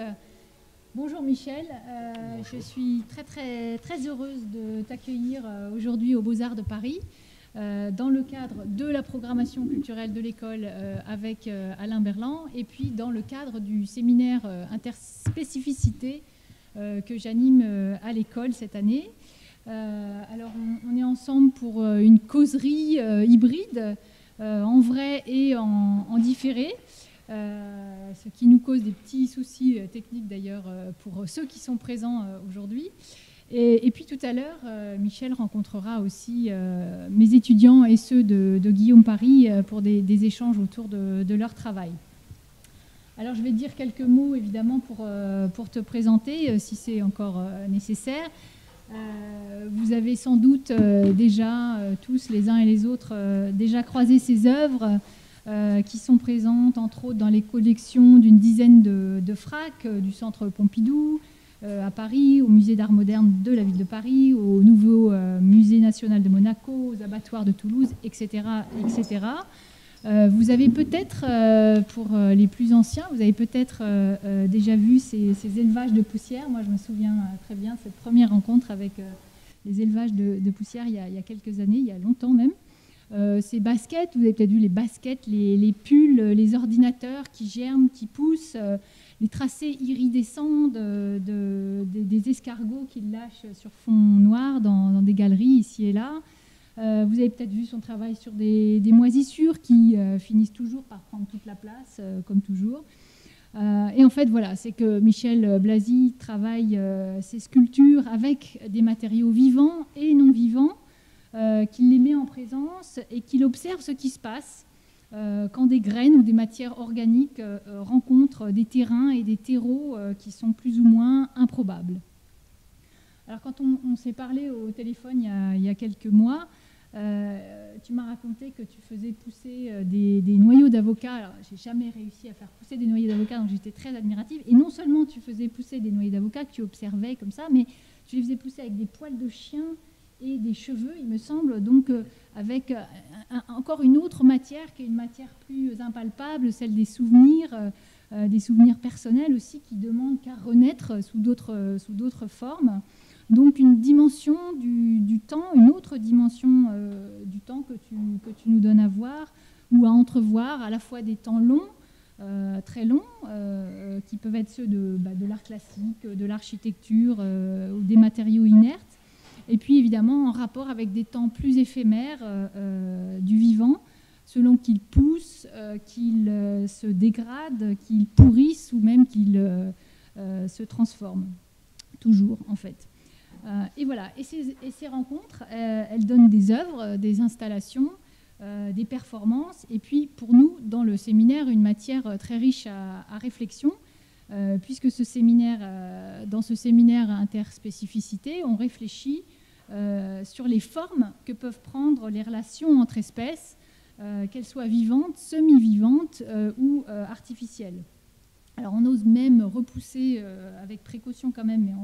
Bonjour Michel, bonjour. Je suis très heureuse de t'accueillir aujourd'hui aux Beaux-Arts de Paris dans le cadre de la programmation culturelle de l'école avec Alain Berland et puis dans le cadre du séminaire interspécificité que j'anime à l'école cette année. Alors on est ensemble pour une causerie hybride en vrai et en différé. Ce qui nous cause des petits soucis techniques d'ailleurs pour ceux qui sont présents aujourd'hui. Et puis tout à l'heure, Michel rencontrera aussi mes étudiants et ceux de Guillaume Paris pour des échanges autour de leur travail. Alors je vais dire quelques mots évidemment pour te présenter, si c'est encore nécessaire. Vous avez sans doute déjà tous les uns et les autres déjà croisé ces œuvres qui sont présentes entre autres dans les collections d'une dizaine de FRAC du Centre Pompidou à Paris, au Musée d'Art Moderne de la ville de Paris, au nouveau Musée National de Monaco, aux abattoirs de Toulouse, etc. etc. Vous avez peut-être, pour les plus anciens, vous avez peut-être déjà vu ces élevages de poussière. Moi, je me souviens très bien de cette première rencontre avec les élevages de poussière il y a quelques années, il y a longtemps même. Ces baskets, vous avez peut-être vu les baskets, les pulls, les ordinateurs qui germent, qui poussent, les tracés iridescents des escargots qui lâchent sur fond noir dans des galeries ici et là. Vous avez peut-être vu son travail sur des moisissures qui finissent toujours par prendre toute la place, comme toujours. Et en fait, voilà, c'est que Michel Blasi travaille ses sculptures avec des matériaux vivants et non vivants, qu'il les met en présence et qu'il observe ce qui se passe quand des graines ou des matières organiques rencontrent des terrains et des terreaux qui sont plus ou moins improbables. Alors quand on s'est parlé au téléphone il y a quelques mois, tu m'as raconté que tu faisais pousser des noyaux d'avocat. Alors j'ai jamais réussi à faire pousser des noyaux d'avocat, donc j'étais très admirative. Et non seulement tu faisais pousser des noyaux d'avocat que tu observais comme ça, mais tu les faisais pousser avec des poils de chien et des cheveux, il me semble, donc avec encore une autre matière qui est une matière plus impalpable, celle des souvenirs personnels aussi qui demandent qu'à renaître sous d'autres formes. Donc une dimension du temps, une autre dimension du temps que tu nous donnes à voir ou à entrevoir, à la fois des temps longs, très longs, qui peuvent être ceux de l'art classique, de l'architecture ou des matériaux inertes, et puis évidemment en rapport avec des temps plus éphémères du vivant, selon qu'il pousse, qu'il se dégrade, qu'il pourrisse ou même qu'il se transforme. Toujours, en fait. Et voilà. Et ces rencontres, elles donnent des œuvres, des installations, des performances, et puis pour nous, dans le séminaire, une matière très riche à réflexion, puisque dans ce séminaire interspécificité, on réfléchit sur les formes que peuvent prendre les relations entre espèces, qu'elles soient vivantes, semi-vivantes ou artificielles. Alors on ose même repousser, avec précaution quand même, mais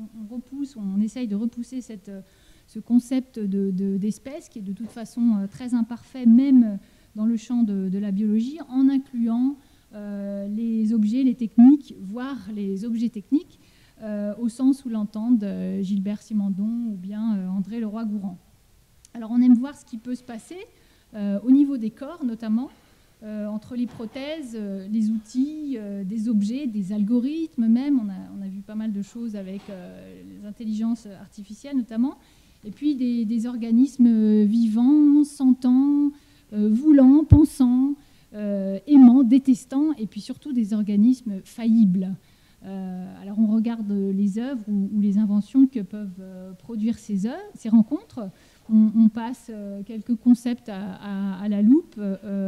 on essaye de repousser ce concept d'espèce qui est de toute façon très imparfait, même dans le champ de la biologie, en incluant les objets, les techniques, voire les objets techniques, au sens où l'entendent Gilbert Simondon ou bien André Leroy-Gourhan. Alors on aime voir ce qui peut se passer au niveau des corps notamment, entre les prothèses, les outils, des objets, des algorithmes même. On a vu pas mal de choses avec les intelligences artificielles notamment, et puis des organismes vivants, sentants, voulants, pensants, aimants, détestants, et puis surtout des organismes faillibles. Alors on regarde les œuvres ou les inventions que peuvent produire ces rencontres. On passe quelques concepts à la loupe,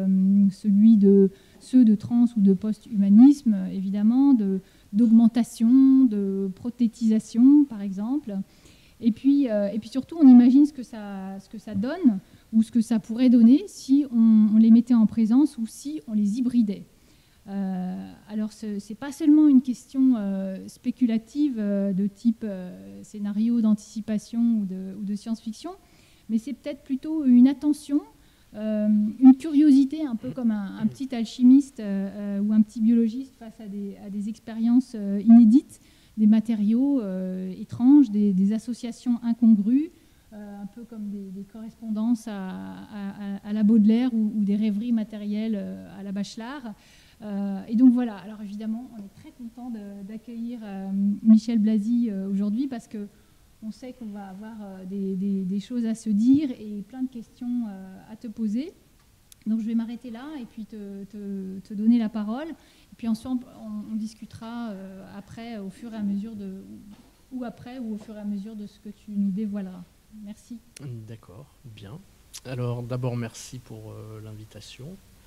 ceux de trans ou de post-humanisme, évidemment, d'augmentation, de prothétisation, par exemple. Et puis surtout, on imagine ce que ça donne ou ce que ça pourrait donner si on les mettait en présence ou si on les hybridait. Alors, ce n'est pas seulement une question spéculative de type scénario d'anticipation ou de science-fiction, mais c'est peut-être plutôt une attention une curiosité, un peu comme un petit alchimiste ou un petit biologiste face à des expériences inédites, des matériaux étranges, des associations incongrues, un peu comme des correspondances à la Baudelaire ou des rêveries matérielles à la Bachelard. Et donc voilà, alors évidemment, on est très content d'accueillir Michel Blasi aujourd'hui parce que on sait qu'on va avoir des choses à se dire et plein de questions à te poser. Donc je vais m'arrêter là et puis te donner la parole. Et puis ensemble, on discutera après, au fur et à mesure ou au fur et à mesure de ce que tu nous dévoileras. Merci. D'accord, bien. Alors d'abord, merci pour l'invitation.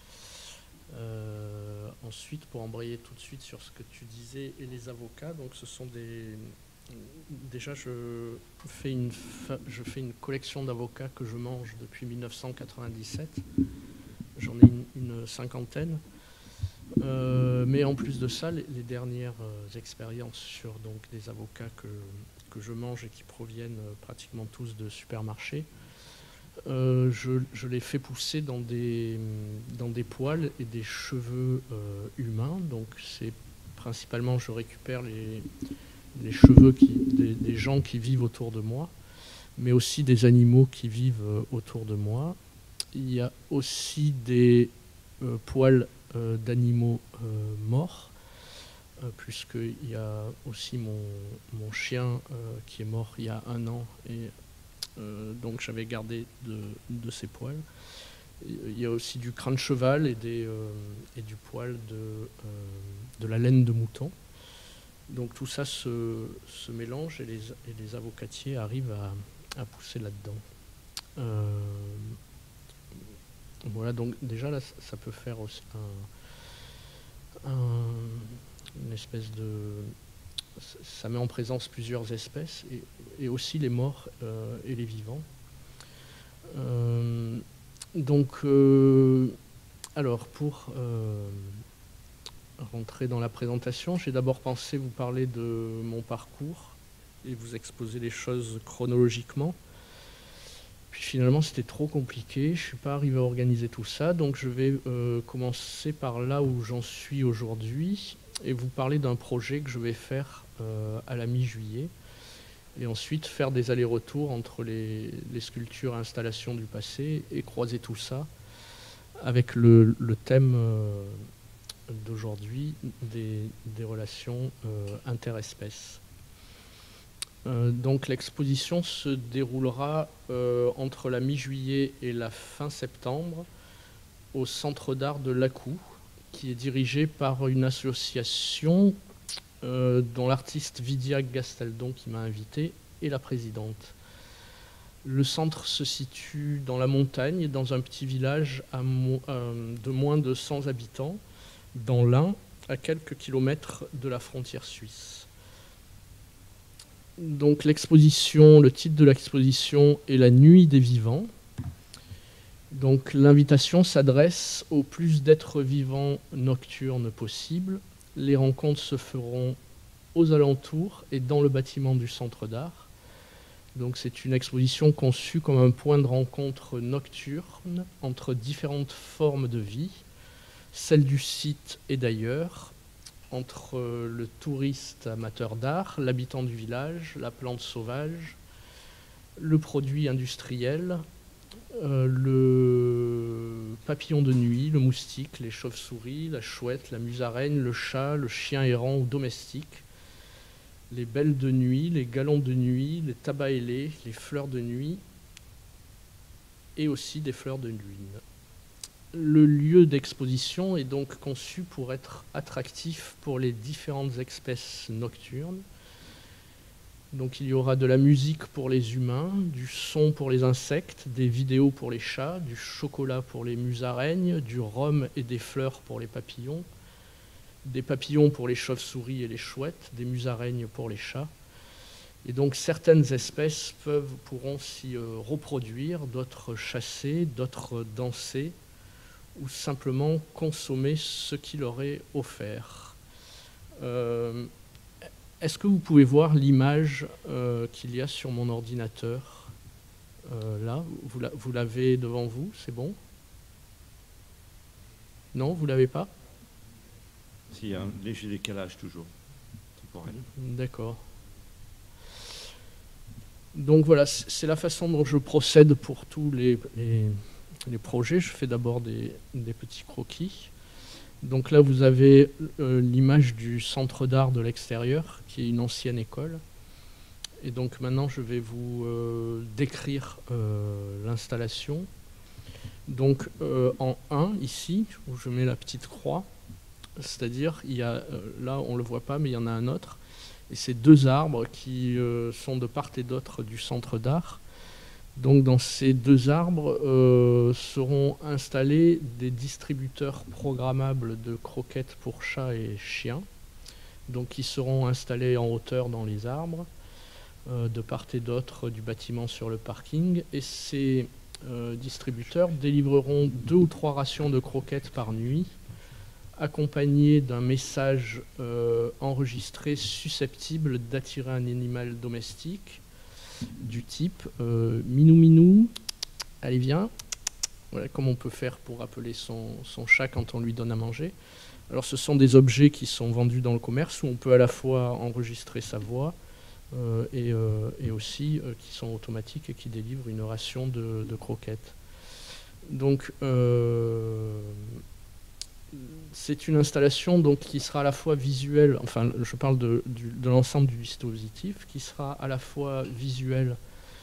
Ensuite, pour embrayer tout de suite sur ce que tu disais et les avocats, donc ce sont des... Déjà, je fais une collection d'avocats que je mange depuis 1997. J'en ai une cinquantaine. Mais en plus de ça, les dernières expériences sur donc, des avocats que je mange et qui proviennent pratiquement tous de supermarchés, je les fais pousser dans des poils et des cheveux humains. Donc c'est principalement, je récupère les cheveux des gens qui vivent autour de moi, mais aussi des animaux qui vivent autour de moi. Il y a aussi des poils d'animaux morts, puisqu'il y a aussi mon chien qui est mort il y a 1 an, et donc j'avais gardé de ces poils. Il y a aussi du crâne cheval et du poil de la laine de mouton. Donc tout ça se mélange et les avocatiers arrivent à pousser là-dedans. Voilà, donc déjà là, ça peut faire aussi une espèce de... Ça met en présence plusieurs espèces, et aussi les morts et les vivants. Alors pour rentrer dans la présentation, j'ai d'abord pensé vous parler de mon parcours et vous exposer les choses chronologiquement. Puis finalement, c'était trop compliqué, je ne suis pas arrivé à organiser tout ça, donc je vais commencer par là où j'en suis aujourd'hui et vous parler d'un projet que je vais faire à la mi-juillet, et ensuite faire des allers-retours entre les sculptures et installations du passé et croiser tout ça avec le thème d'aujourd'hui des relations interespèces. Donc l'exposition se déroulera entre la mi-juillet et la fin septembre au Centre d'art de Lacou, qui est dirigé par une association dont l'artiste Vidia Gastaldon, qui m'a invité, est la présidente. Le centre se situe dans la montagne, dans un petit village de moins de 100 habitants, dans l'Ain, à quelques kilomètres de la frontière suisse. Donc le titre de l'exposition est La Nuit des Vivants. Donc l'invitation s'adresse au plus d'êtres vivants nocturnes possible. Les rencontres se feront aux alentours et dans le bâtiment du centre d'art. Donc c'est une exposition conçue comme un point de rencontre nocturne entre différentes formes de vie, celles du site et d'ailleurs, entre le touriste amateur d'art, l'habitant du village, la plante sauvage, le produit industriel, le papillon de nuit, le moustique, les chauves-souris, la chouette, la musaraigne, le chat, le chien errant ou domestique, les belles de nuit, les galons de nuit, les tabacs ailés, les fleurs de nuit et aussi des fleurs de lune. Le lieu d'exposition est donc conçu pour être attractif pour les différentes espèces nocturnes. Donc il y aura de la musique pour les humains, du son pour les insectes, des vidéos pour les chats, du chocolat pour les musaraignes, du rhum et des fleurs pour les papillons, des papillons pour les chauves-souris et les chouettes, des musaraignes pour les chats. Et donc certaines espèces pourront s'y reproduire, d'autres chasser, d'autres danser, ou simplement consommer ce qu'il leur est offert. Est-ce que vous pouvez voir l'image qu'il y a sur mon ordinateur là, vous l'avez devant vous, c'est bon? Non, vous l'avez pas? S'il y a un léger décalage toujours, temporel. D'accord. Donc voilà, c'est la façon dont je procède pour tous les projets. Je fais d'abord des petits croquis. Donc là, vous avez l'image du centre d'art de l'extérieur, qui est une ancienne école. Et donc maintenant, je vais vous décrire l'installation. Donc en 1, ici, où je mets la petite croix, c'est-à-dire, il y a, là, on ne le voit pas, mais il y en a un autre. Et c'est 2 arbres qui sont de part et d'autre du centre d'art. Donc dans ces 2 arbres seront installés des distributeurs programmables de croquettes pour chats et chiens. Donc qui seront installés en hauteur dans les arbres, de part et d'autre du bâtiment sur le parking. Et ces distributeurs délivreront 2 ou 3 rations de croquettes par nuit, accompagné d'un message enregistré susceptible d'attirer un animal domestique du type minou minou, allez viens. Voilà, comme on peut faire pour appeler son chat quand on lui donne à manger. Alors ce sont des objets qui sont vendus dans le commerce où on peut à la fois enregistrer sa voix et aussi qui sont automatiques et qui délivrent une ration de croquettes. Donc c'est une installation donc, qui sera à la fois visuelle, enfin je parle de l'ensemble du dispositif, qui sera à la fois visuel,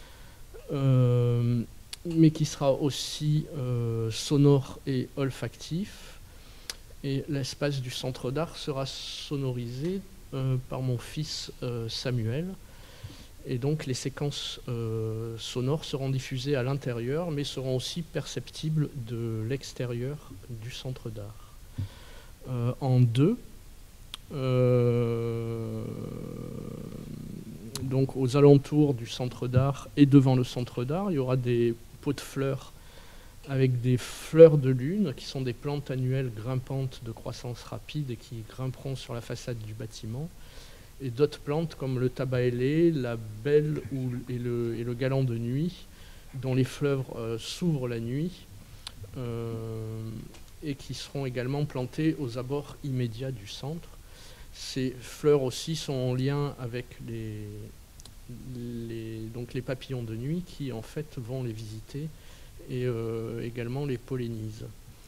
mais qui sera aussi sonore et olfactif. Et l'espace du centre d'art sera sonorisé par mon fils Samuel. Et donc les séquences sonores seront diffusées à l'intérieur, mais seront aussi perceptibles de l'extérieur du centre d'art. En 2, donc aux alentours du centre d'art et devant le centre d'art, il y aura des pots de fleurs avec des fleurs de lune qui sont des plantes annuelles grimpantes de croissance rapide et qui grimperont sur la façade du bâtiment, et d'autres plantes comme le tabac ailé, la belle et le galan de nuit, dont les fleurs s'ouvrent la nuit, et qui seront également plantées aux abords immédiats du centre. Ces fleurs aussi sont en lien avec donc les papillons de nuit qui en fait vont les visiter et également les pollinisent.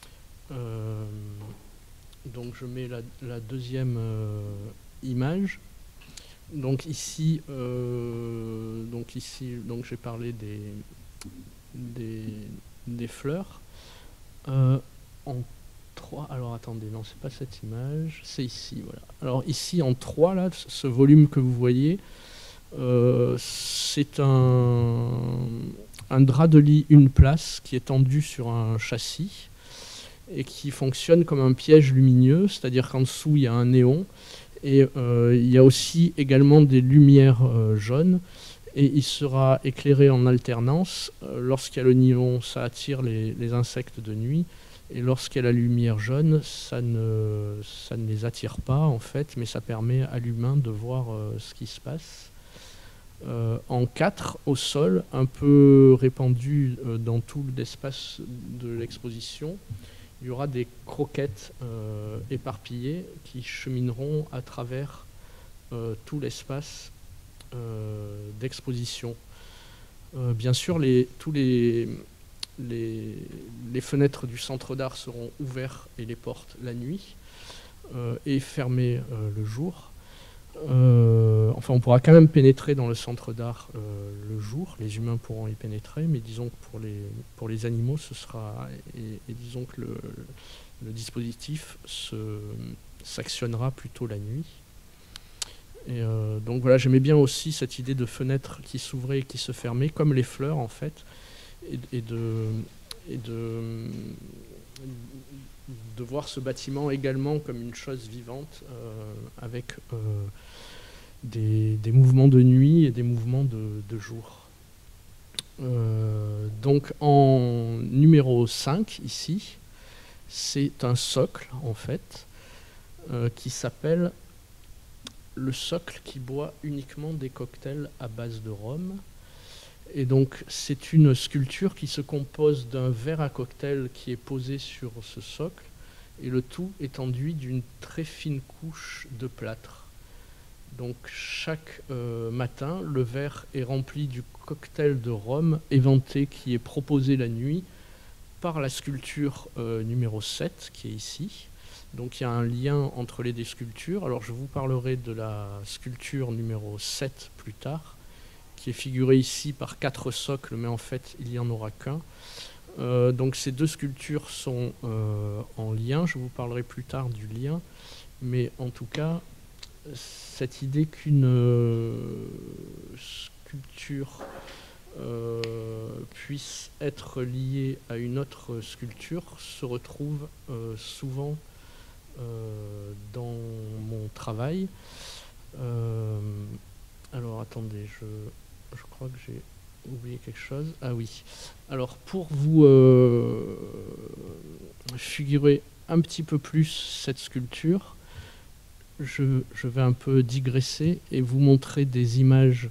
Donc je mets la deuxième image. Donc ici j'ai parlé des fleurs. En 3, alors attendez, non, c'est pas cette image, c'est ici, voilà. Alors ici en 3, là, ce volume que vous voyez, c'est un drap de lit une place qui est tendu sur un châssis et qui fonctionne comme un piège lumineux, c'est-à-dire qu'en dessous il y a un néon et il y a aussi également des lumières jaunes. Et il sera éclairé en alternance. Lorsqu'il y a le néon, ça attire les insectes de nuit. Et lorsqu'il y a la lumière jaune, ça ne les attire pas, en fait, mais ça permet à l'humain de voir ce qui se passe. En 4, au sol, un peu répandu dans tout l'espace de l'exposition, il y aura des croquettes éparpillées qui chemineront à travers tout l'espace d'exposition. Bien sûr, tous les fenêtres du centre d'art seront ouvertes et les portes la nuit et fermées le jour. Enfin, on pourra quand même pénétrer dans le centre d'art le jour. Les humains pourront y pénétrer, mais disons que pour les animaux, ce sera... Et disons que le dispositif s'actionnera plutôt la nuit. Et donc voilà, j'aimais bien aussi cette idée de fenêtre qui s'ouvrait et qui se fermait, comme les fleurs en fait, et de voir ce bâtiment également comme une chose vivante avec des mouvements de nuit et des mouvements de jour. Donc en numéro 5 ici, c'est un socle en fait qui s'appelle le socle qui boit uniquement des cocktails à base de rhum. Et donc c'est une sculpture qui se compose d'un verre à cocktail qui est posé sur ce socle et le tout est enduit d'une très fine couche de plâtre. Donc chaque matin, le verre est rempli du cocktail de rhum éventé qui est proposé la nuit par la sculpture numéro 7 qui est ici. Donc il y a un lien entre les deux sculptures. Alors je vous parlerai de la sculpture numéro 7 plus tard, qui est figurée ici par 4 socles, mais en fait il n'y en aura qu'un. Donc ces deux sculptures sont en lien. Je vous parlerai plus tard du lien, mais en tout cas, cette idée qu'une sculpture puisse être liée à une autre sculpture se retrouve souvent dans mon travail. Alors attendez, je crois que j'ai oublié quelque chose. Ah oui. Alors pour vous figurer un petit peu plus cette sculpture, je vais un peu digresser et vous montrer des images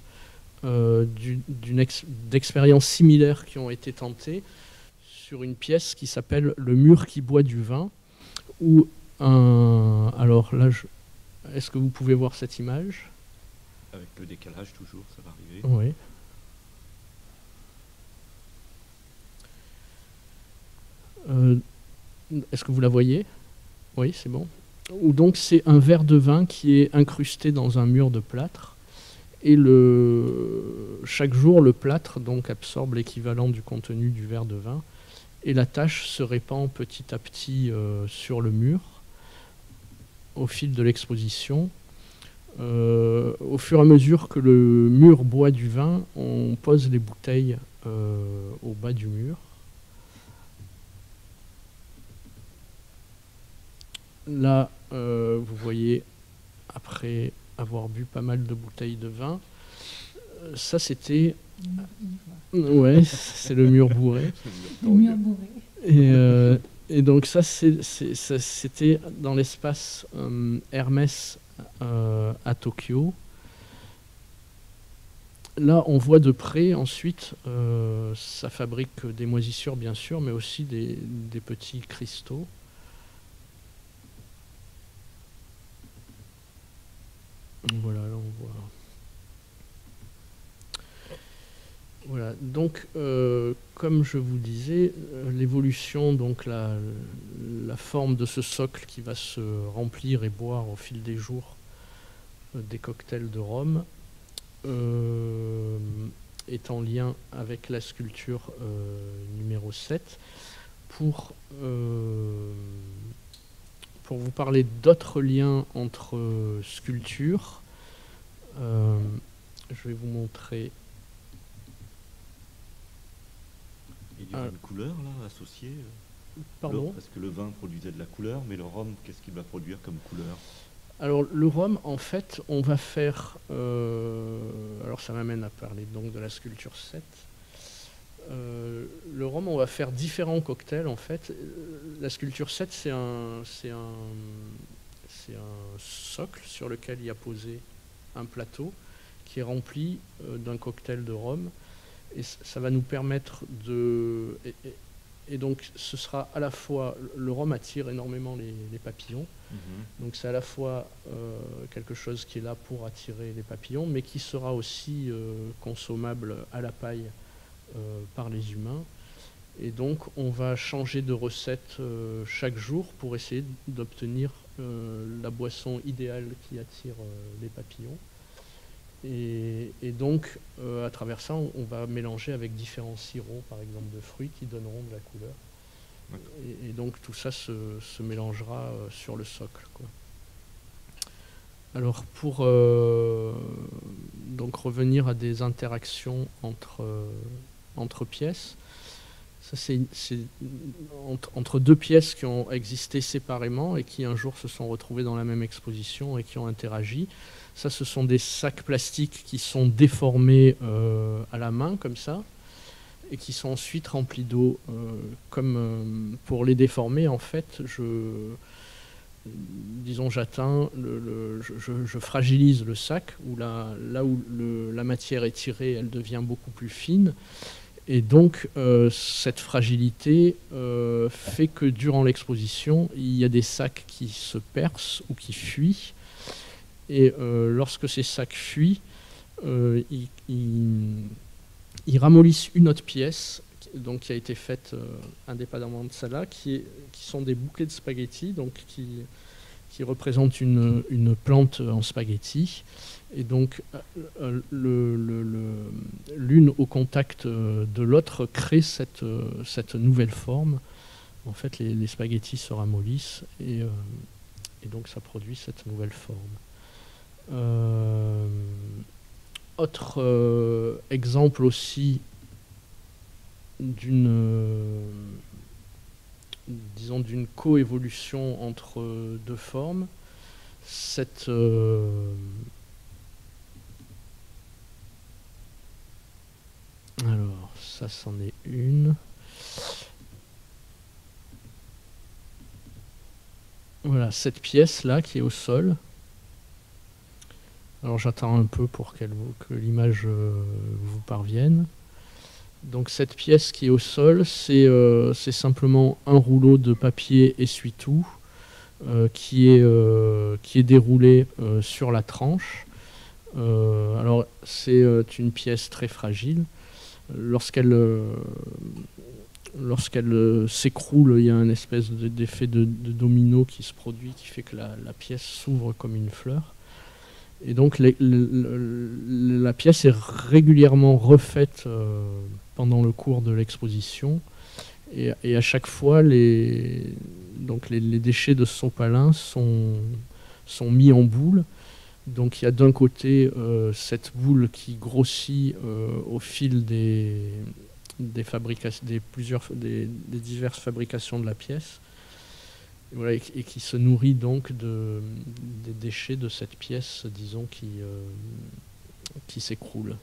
d'expériences similaires qui ont été tentées sur une pièce qui s'appelle Le mur qui boit du vin, où alors là, est-ce que vous pouvez voir cette image? Avec le décalage toujours, ça va arriver. Oui. Est-ce que vous la voyez? Oui, c'est bon. Ou donc c'est un verre de vin qui est incrusté dans un mur de plâtre, et chaque jour le plâtre donc absorbe l'équivalent du contenu du verre de vin, et la tache se répand petit à petit sur le mur au fil de l'exposition. Au fur et à mesure que le mur boit du vin, on pose les bouteilles au bas du mur. Là, vous voyez, après avoir bu pas mal de bouteilles de vin, ça c'était... Ouais, c'est le mur bourré. Le mur bourré. Et donc ça, c'était dans l'espace Hermès à Tokyo. Là, on voit de près, ensuite, ça fabrique des moisissures, bien sûr, mais aussi des petits cristaux. Voilà, là on voit. Voilà, donc comme je vous disais, l'évolution, donc la forme de ce socle qui va se remplir et boire au fil des jours des cocktails de rhum est en lien avec la sculpture numéro 7. Pour vous parler d'autres liens entre sculptures, je vais vous montrer. Il y a une couleur là associée. Pardon? Parce que le vin produisait de la couleur, mais le rhum, qu'est-ce qu'il va produire comme couleur? Alors le rhum, en fait, on va faire... alors ça m'amène à parler donc de la sculpture 7. Le rhum, on va faire différents cocktails en fait. La sculpture 7, c'est un socle sur lequel il y a posé un plateau qui est rempli d'un cocktail de rhum. Et ça va nous permettre de... Et donc ce sera à la fois... Le rhum attire énormément les papillons. Donc c'est à la fois quelque chose qui est là pour attirer les papillons, mais qui sera aussi consommable à la paille par les humains. Et donc on va changer de recette chaque jour pour essayer d'obtenir la boisson idéale qui attire les papillons. Et donc à travers ça, on va mélanger avec différents sirops, par exemple de fruits, qui donneront de la couleur. Et donc tout ça se mélangera sur le socle, quoi. Alors pour donc revenir à des interactions entre pièces, ça c'est entre deux pièces qui ont existé séparément et qui un jour se sont retrouvées dans la même exposition et qui ont interagi. Ça, ce sont des sacs plastiques qui sont déformés à la main comme ça, et qui sont ensuite remplis d'eau. Comme pour les déformer, en fait, j'atteins, je fragilise le sac, où là où la matière est tirée, elle devient beaucoup plus fine. Et donc, cette fragilité fait que durant l'exposition, il y a des sacs qui se percent ou qui fuient. Et lorsque ces sacs fuient, ils ramollissent une autre pièce donc, qui a été faite indépendamment de celle-là, qui sont des bouquets de spaghettis, donc qui représentent une plante en spaghetti. Et donc, l'une au contact de l'autre crée cette nouvelle forme. En fait, les spaghettis se ramollissent et donc ça produit cette nouvelle forme. Autre exemple aussi disons d'une coévolution entre deux formes, alors ça c'en est une. Voilà, cette pièce là qui est au sol. Alors j'attends un peu pour que l'image vous parvienne. Donc cette pièce qui est au sol, c'est simplement un rouleau de papier essuie-tout qui est déroulé sur la tranche. Alors c'est une pièce très fragile. Lorsqu'elle s'écroule, il y a un espèce d'effet de domino qui se produit, qui fait que la pièce s'ouvre comme une fleur. Et donc la pièce est régulièrement refaite pendant le cours de l'exposition. Et à chaque fois, les déchets de sopalin sont mis en boule. Donc il y a d'un côté cette boule qui grossit au fil des diverses fabrications de la pièce. Voilà, et qui se nourrit donc des déchets de cette pièce, disons, qui s'écroule.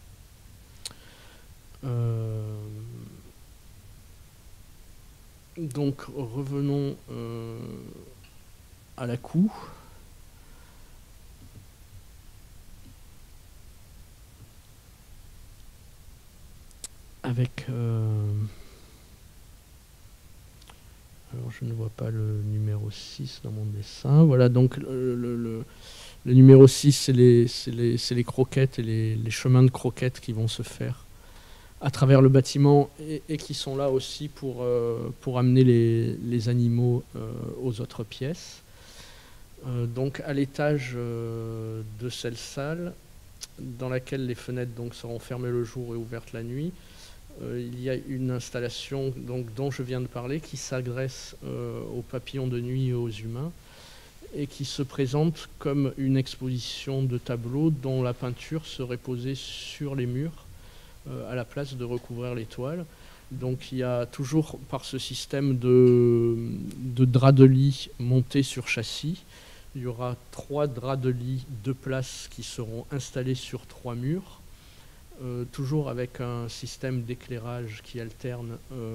Donc revenons à la coue. Avec... alors je ne vois pas le numéro 6 dans mon dessin. Voilà, donc le numéro 6, c'est les croquettes et les chemins de croquettes qui vont se faire à travers le bâtiment et qui sont là aussi pour amener les animaux aux autres pièces. Donc à l'étage de cette salle, dans laquelle les fenêtres donc, seront fermées le jour et ouvertes la nuit, il y a une installation donc, dont je viens de parler qui s'adresse aux papillons de nuit et aux humains et qui se présente comme une exposition de tableaux dont la peinture serait posée sur les murs à la place de recouvrir les toiles. Donc il y a toujours par ce système de draps de lit montés sur châssis, il y aura 3 draps de lit 2 places qui seront installés sur 3 murs. Toujours avec un système d'éclairage qui alterne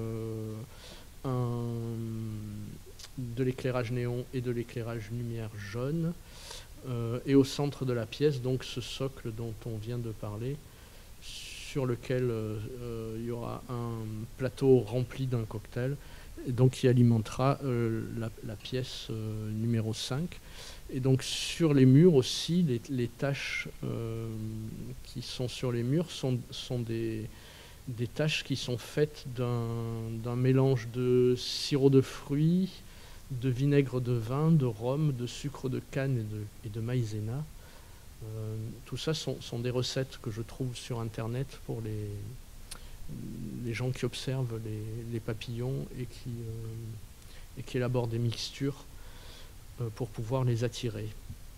de l'éclairage néon et de l'éclairage lumière jaune. Et au centre de la pièce, donc ce socle dont on vient de parler, sur lequel il y aura un plateau rempli d'un cocktail, et donc qui alimentera la pièce numéro 5. Et donc sur les murs aussi, les taches qui sont sur les murs sont des taches qui sont faites d'un mélange de sirop de fruits, de vinaigre de vin, de rhum, de sucre de canne et de maïzena. Tout ça sont des recettes que je trouve sur Internet pour les gens qui observent les papillons et qui élaborent des mixtures pour pouvoir les attirer.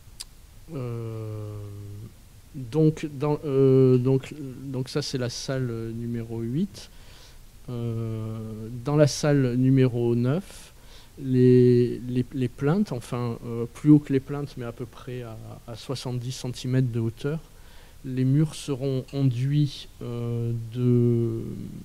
Donc ça c'est la salle numéro 8. Dans la salle numéro 9, les plinthes, enfin plus haut que les plinthes mais à peu près à 70 cm de hauteur, les murs seront enduits de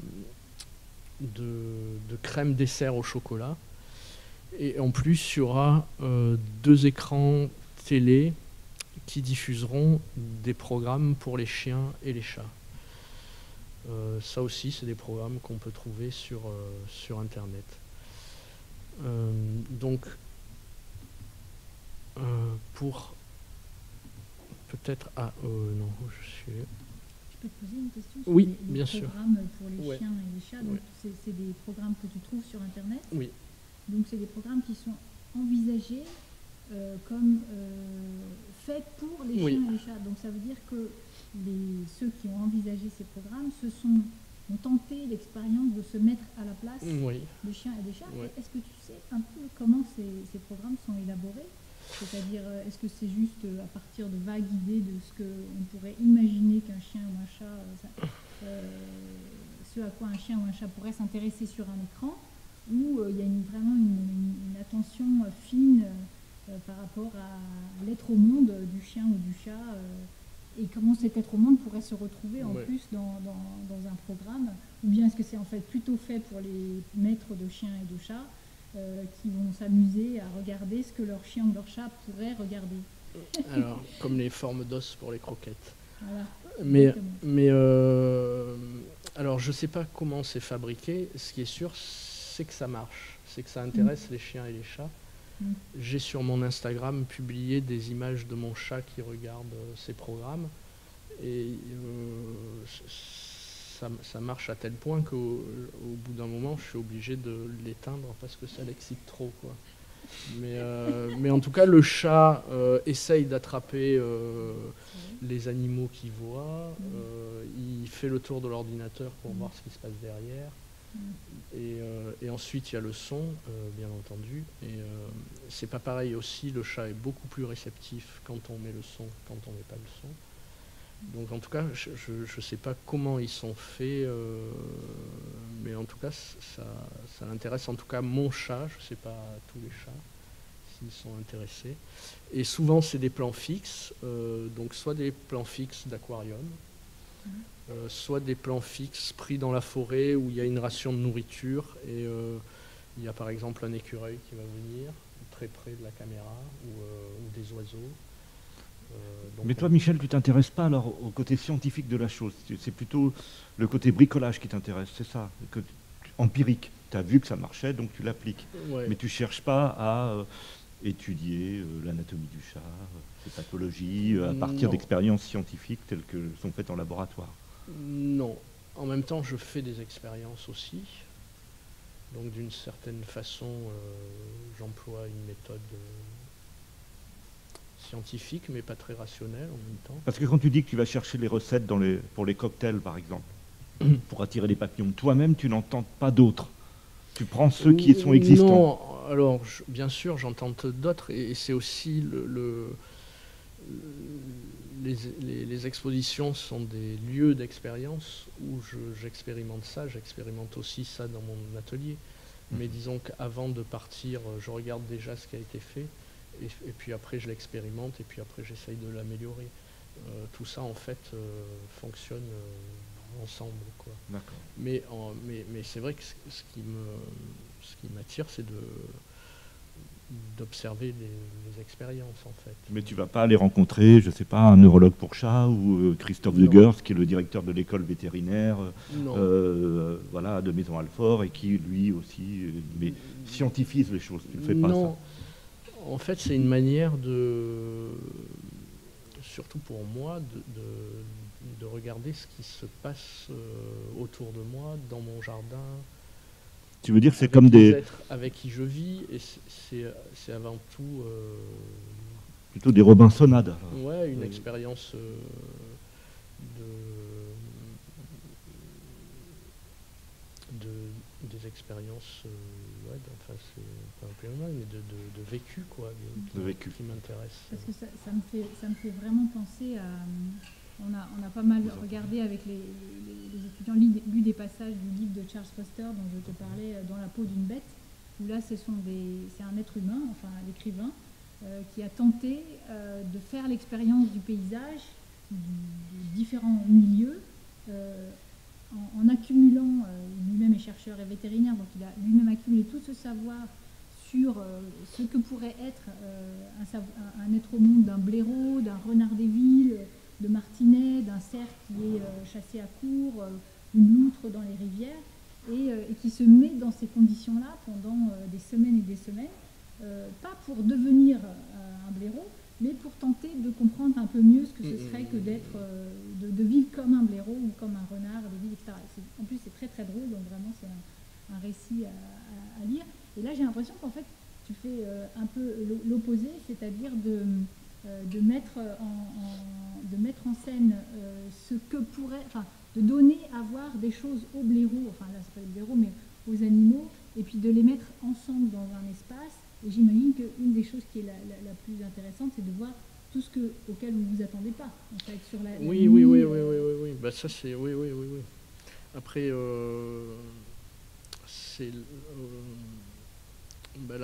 crème dessert au chocolat. Et en plus, il y aura 2 écrans télé qui diffuseront des programmes pour les chiens et les chats. Ça aussi, c'est des programmes qu'on peut trouver sur Internet. Donc, pour peut-être... Ah, non, je suis... Je peux te poser une question sur Oui, les bien sûr. programmes pour les Ouais. chiens et les chats. Donc, c'est des programmes que tu trouves sur Internet. Oui. Donc, c'est des programmes qui sont envisagés comme faits pour les Oui. chiens et les chats. Donc, ça veut dire que ceux qui ont envisagé ces programmes ont tenté l'expérience de se mettre à la place Oui. des chiens et des chats. Ouais. Est-ce que tu sais un peu comment ces programmes sont élaborés? C'est-à-dire, est-ce que c'est juste à partir de vagues idées de ce qu'on pourrait imaginer qu'un chien ou un chat, ce à quoi un chien ou un chat pourrait s'intéresser sur un écran, ou il y a vraiment une attention fine par rapport à l'être au monde du chien ou du chat, et comment cet être au monde pourrait se retrouver en Ouais. plus dans un programme, ou bien est-ce que c'est en fait plutôt fait pour les maîtres de chiens et de chats qui vont s'amuser à regarder ce que leur chien ou leur chat pourrait regarder. Alors, comme les formes d'os pour les croquettes. Voilà. Mais, Exactement. alors, je ne sais pas comment c'est fabriqué. Ce qui est sûr, c'est que ça marche. C'est que ça intéresse les chiens et les chats. J'ai sur mon Instagram publié des images de mon chat qui regarde ces programmes. Et ça marche à tel point qu'au bout d'un moment, je suis obligé de l'éteindre parce que ça l'excite trop, quoi. Mais en tout cas, le chat essaye d'attraper les animaux qu'il voit. Il fait le tour de l'ordinateur pour voir ce qui se passe derrière. Et ensuite, il y a le son, bien entendu. Et c'est pas pareil aussi. Le chat est beaucoup plus réceptif quand on met le son, quand on met pas le son. Donc en tout cas, je ne sais pas comment ils sont faits, mais en tout cas, ça intéresse en tout cas mon chat, je ne sais pas tous les chats, s'ils sont intéressés. Et souvent, c'est des plans fixes, donc soit des plans fixes d'aquarium, soit des plans fixes pris dans la forêt où il y a une ration de nourriture et il y a par exemple un écureuil qui va venir très près de la caméra ou des oiseaux. Mais toi, Michel, tu t'intéresses pas alors au côté scientifique de la chose. C'est plutôt le côté bricolage qui t'intéresse, c'est ça, empirique. Tu as vu que ça marchait, donc tu l'appliques. Ouais. Mais tu cherches pas à étudier l'anatomie du chat, ses pathologies, à partir d'expériences scientifiques telles que sont faites en laboratoire. Non. En même temps, je fais des expériences aussi. Donc d'une certaine façon, j'emploie une méthode scientifique, mais pas très rationnelle en même temps. Parce que quand tu dis que tu vas chercher les recettes pour les cocktails, par exemple, pour attirer les papillons, toi-même, tu n'en tentes pas d'autres. Tu prends ceux qui sont existants. Non, alors bien sûr, j'en tente d'autres, et c'est aussi les expositions sont des lieux d'expérience où j'expérimente ça, j'expérimente aussi ça dans mon atelier. Mais disons qu'avant de partir, je regarde déjà ce qui a été fait, et puis après je l'expérimente, et puis après j'essaye de l'améliorer. Tout ça en fait fonctionne ensemble, quoi. D'accord. Mais c'est vrai que ce qui m'attire, c'est d'observer les expériences en fait. Mais tu vas pas aller rencontrer, je sais pas, un neurologue pour chat ou Christophe Degers, qui est le directeur de l'école vétérinaire, voilà, de Maison Alfort, et qui lui aussi scientifise les choses. Tu ne fais pas ça. Non, en fait, c'est une manière surtout pour moi, de regarder ce qui se passe autour de moi, dans mon jardin. Tu veux dire que c'est comme des êtres avec qui je vis, et c'est avant tout... plutôt des Robinsonades. Ouais, une expérience des expériences, enfin c'est pas un peu mal, mais de vécu, quoi, qui m'intéresse. Parce que ça me fait vraiment penser à... On a pas mal regardé avec les étudiants, lu des passages du livre de Charles Foster dont je te parlais, Dans la peau d'une bête, où là c'est un être humain, enfin l'écrivain, qui a tenté de faire l'expérience du paysage, de différents milieux, en accumulant, lui-même est chercheur et vétérinaire, donc il a lui-même accumulé tout ce savoir sur ce que pourrait être un être au monde d'un blaireau, d'un renard des villes, de martinet, d'un cerf qui est chassé à court, une loutre dans les rivières, et qui se met dans ces conditions-là pendant des semaines et des semaines, pas pour devenir un blaireau, mais pour tenter de comprendre un peu mieux ce que ce serait que d'être, de vivre comme un blaireau ou comme un renard, de vivre, etc. En plus, c'est très très drôle, donc vraiment c'est un récit à lire. Et là, j'ai l'impression qu'en fait, tu fais un peu l'opposé, c'est-à-dire de mettre en scène ce que pourrait, enfin, de donner à voir des choses aux blaireaux, enfin là c'est pas les blaireaux, mais aux animaux, et puis de les mettre ensemble dans un espace. Et j'imagine qu'une des choses qui est la plus intéressante, c'est de voir tout ce auquel vous ne vous attendez pas, en fait, sur la oui. Bah, ça, c'est... Oui. Après, c'est bah,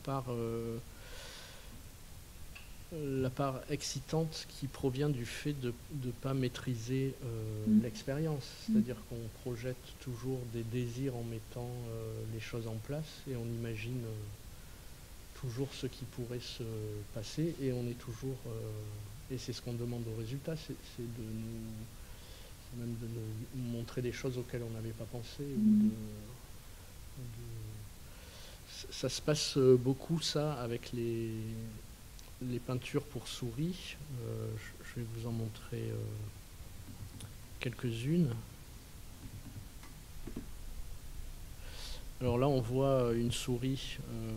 la part excitante qui provient du fait de ne pas maîtriser l'expérience. C'est-à-dire qu'on projette toujours des désirs en mettant les choses en place, et on imagine toujours ce qui pourrait se passer, et on est toujours... et c'est ce qu'on demande au résultat, c'est même de nous montrer des choses auxquelles on n'avait pas pensé. Ça se passe beaucoup, ça, avec les peintures pour souris. Je vais vous en montrer quelques-unes. Alors là, on voit une souris.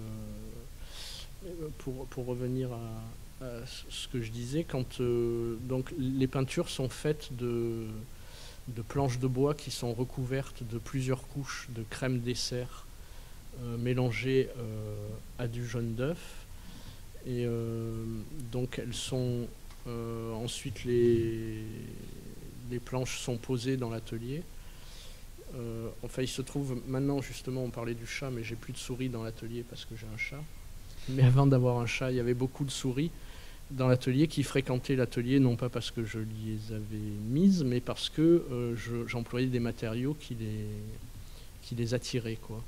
Pour revenir à ce que je disais, quand donc les peintures sont faites de planches de bois qui sont recouvertes de plusieurs couches de crème dessert mélangées à du jaune d'œuf, et donc elles sont ensuite les planches sont posées dans l'atelier. Enfin, il se trouve maintenant, justement, on parlait du chat, mais j'ai plus de souris dans l'atelier parce que j'ai un chat. Mais avant d'avoir un chat, il y avait beaucoup de souris dans l'atelier qui fréquentaient l'atelier, non pas parce que je les avais mises, mais parce que j'employais des matériaux qui les attiraient, quoi.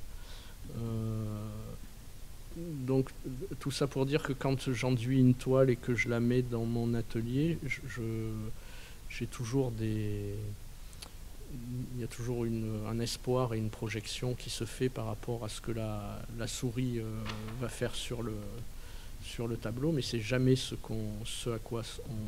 Donc tout ça pour dire que quand j'enduis une toile et que je la mets dans mon atelier, j'ai toujours il y a toujours un espoir et une projection qui se fait par rapport à ce que la souris va faire sur le tableau, mais c'est jamais ce à quoi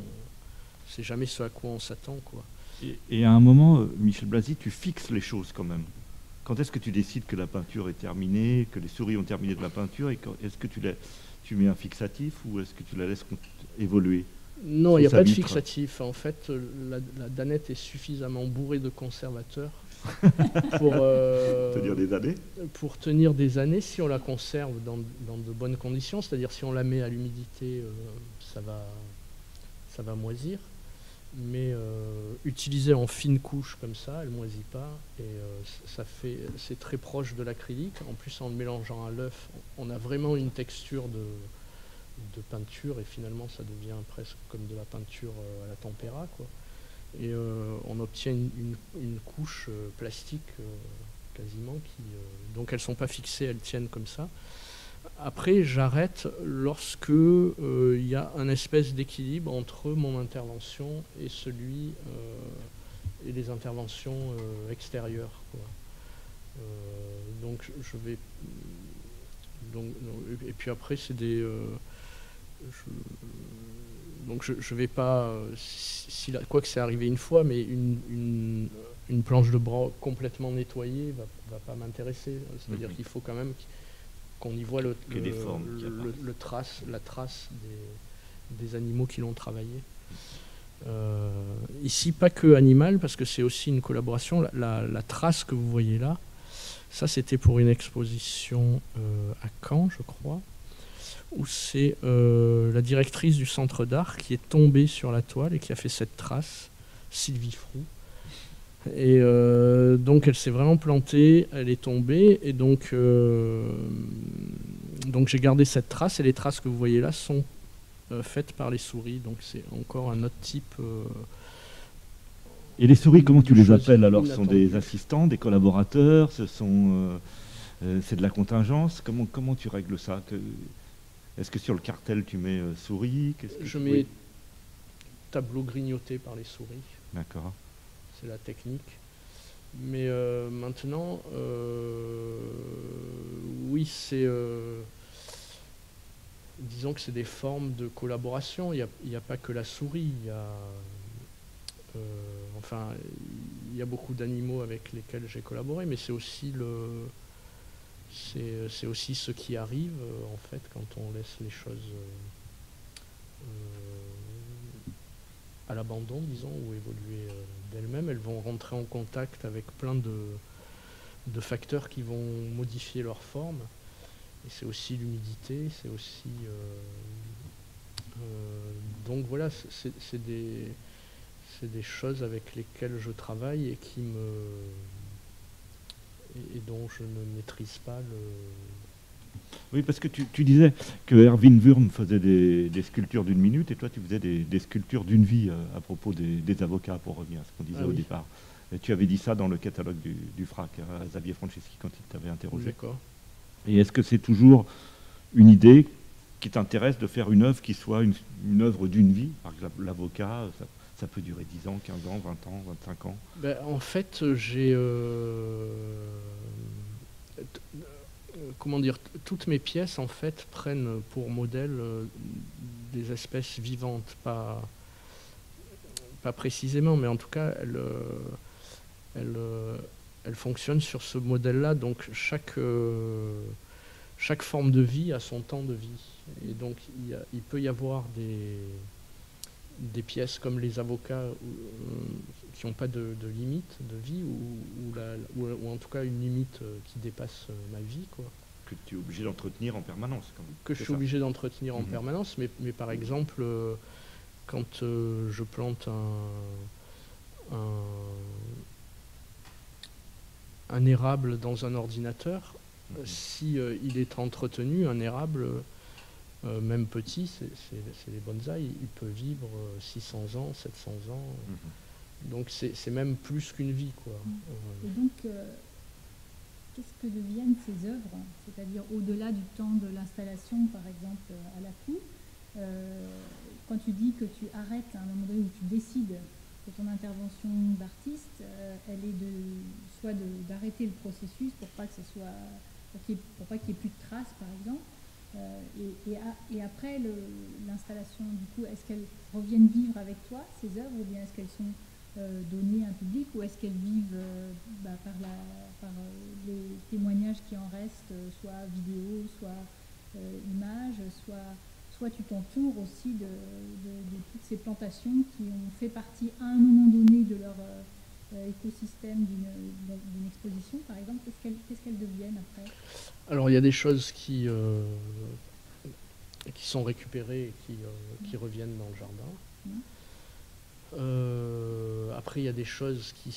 on s'attend, quoi. Et à un moment, Michel Blasi, tu fixes les choses quand même. Quand est-ce que tu décides que la peinture est terminée, que les souris ont terminé de la peinture, et est-ce que tu mets un fixatif ou est-ce que tu la laisses évoluer? Non, il n'y a pas de fixatif. En fait, la danette est suffisamment bourrée de conservateurs pour tenir des années. Pour tenir des années, si on la conserve dans de bonnes conditions, c'est-à-dire si on la met à l'humidité, ça va moisir. Mais utilisée en fine couche comme ça, elle ne moisit pas, et c'est très proche de l'acrylique. En plus, en le mélangeant à l'œuf, on a vraiment une texture de peinture, et finalement ça devient presque comme de la peinture à la tempéra, quoi. Et on obtient une couche plastique quasiment donc elles ne sont pas fixées, elles tiennent comme ça. Après, j'arrête lorsque il y a un espèce d'équilibre entre mon intervention et et les interventions extérieures, quoi. Donc je vais et puis après c'est des donc je vais pas, quoi que c'est arrivé une fois, mais une planche de bois complètement nettoyée va pas m'intéresser. C'est-à-dire qu'il faut quand même qu'on y voit la trace des animaux qui l'ont travaillé. Ici, pas que animal, parce que c'est aussi une collaboration. La trace que vous voyez là, ça c'était pour une exposition à Caen, je crois, où c'est la directrice du centre d'art qui est tombée sur la toile et qui a fait cette trace, Sylvie Froux. Et donc elle s'est vraiment plantée, elle est tombée, et donc j'ai gardé cette trace, et les traces que vous voyez là sont faites par les souris, donc c'est encore un autre type. Et les souris, comment tu les appelles alors? Ce sont des assistants, des collaborateurs, c'est de la contingence? Comment tu règles ça? Est-ce que sur le cartel tu mets souris? Je mets tableau grignoté par les souris. D'accord. C'est la technique. Mais maintenant, oui, c'est... disons que c'est des formes de collaboration. Il n'y a pas que la souris. Enfin, il y a beaucoup d'animaux avec lesquels j'ai collaboré, mais c'est aussi c'est aussi ce qui arrive, en fait, quand on laisse les choses à l'abandon, disons, ou évoluer d'elles-mêmes. Elles vont rentrer en contact avec plein de facteurs qui vont modifier leur forme. Et c'est aussi l'humidité, c'est aussi... donc voilà, c'est des choses avec lesquelles je travaille et et dont je ne maîtrise pas le... Oui, parce que tu disais que Erwin Wurm faisait des sculptures d'une minute et toi tu faisais des sculptures d'une vie à propos des avocats, pour revenir à ce qu'on disait au départ. Et tu avais dit ça dans le catalogue du FRAC à Xavier Franceschi quand il t'avait interrogé. D'accord. Et est-ce que c'est toujours une idée qui t'intéresse de faire une œuvre qui soit une œuvre d'une vie? Par exemple, l'avocat, ça peut durer 10 ans, 15 ans, 20 ans, 25 ans. Ben, en fait, j'ai... comment dire, toutes mes pièces, en fait, prennent pour modèle des espèces vivantes, pas précisément, mais en tout cas, elles fonctionnent sur ce modèle-là. Donc, chaque forme de vie a son temps de vie. Et donc, il peut y avoir des pièces comme les avocats qui n'ont pas de limite de vie, ou en tout cas une limite qui dépasse ma vie, quoi. Que tu es obligé d'entretenir en permanence. Que je suis obligé d'entretenir en permanence, mais par exemple, quand je plante un érable dans un ordinateur, si il est entretenu, un érable, même petit, c'est les bonsaïs, il peut vivre 600 ans, 700 ans. Donc c'est même plus qu'une vie, quoi. Et donc, qu'est-ce que deviennent ces œuvres? C'est-à-dire au-delà du temps de l'installation, par exemple, à la cour, quand tu dis que tu arrêtes à un moment donné où tu décides que ton intervention d'artiste, elle est soit d'arrêter le processus pour pas que ce soit, pour pas qu'il y ait plus de traces, par exemple. Et après l'installation, du coup, est-ce qu'elles reviennent vivre avec toi, ces œuvres, ou bien est-ce qu'elles sont données à un public, ou est-ce qu'elles vivent par les témoignages qui en restent, soit vidéo, soit images, soit tu t'entoures aussi de toutes ces plantations qui ont fait partie à un moment donné de leur écosystème d'une exposition, par exemple. Qu'est-ce qu'elles deviennent après? Alors il y a des choses qui sont récupérées et qui reviennent dans le jardin. Après il y a des choses qui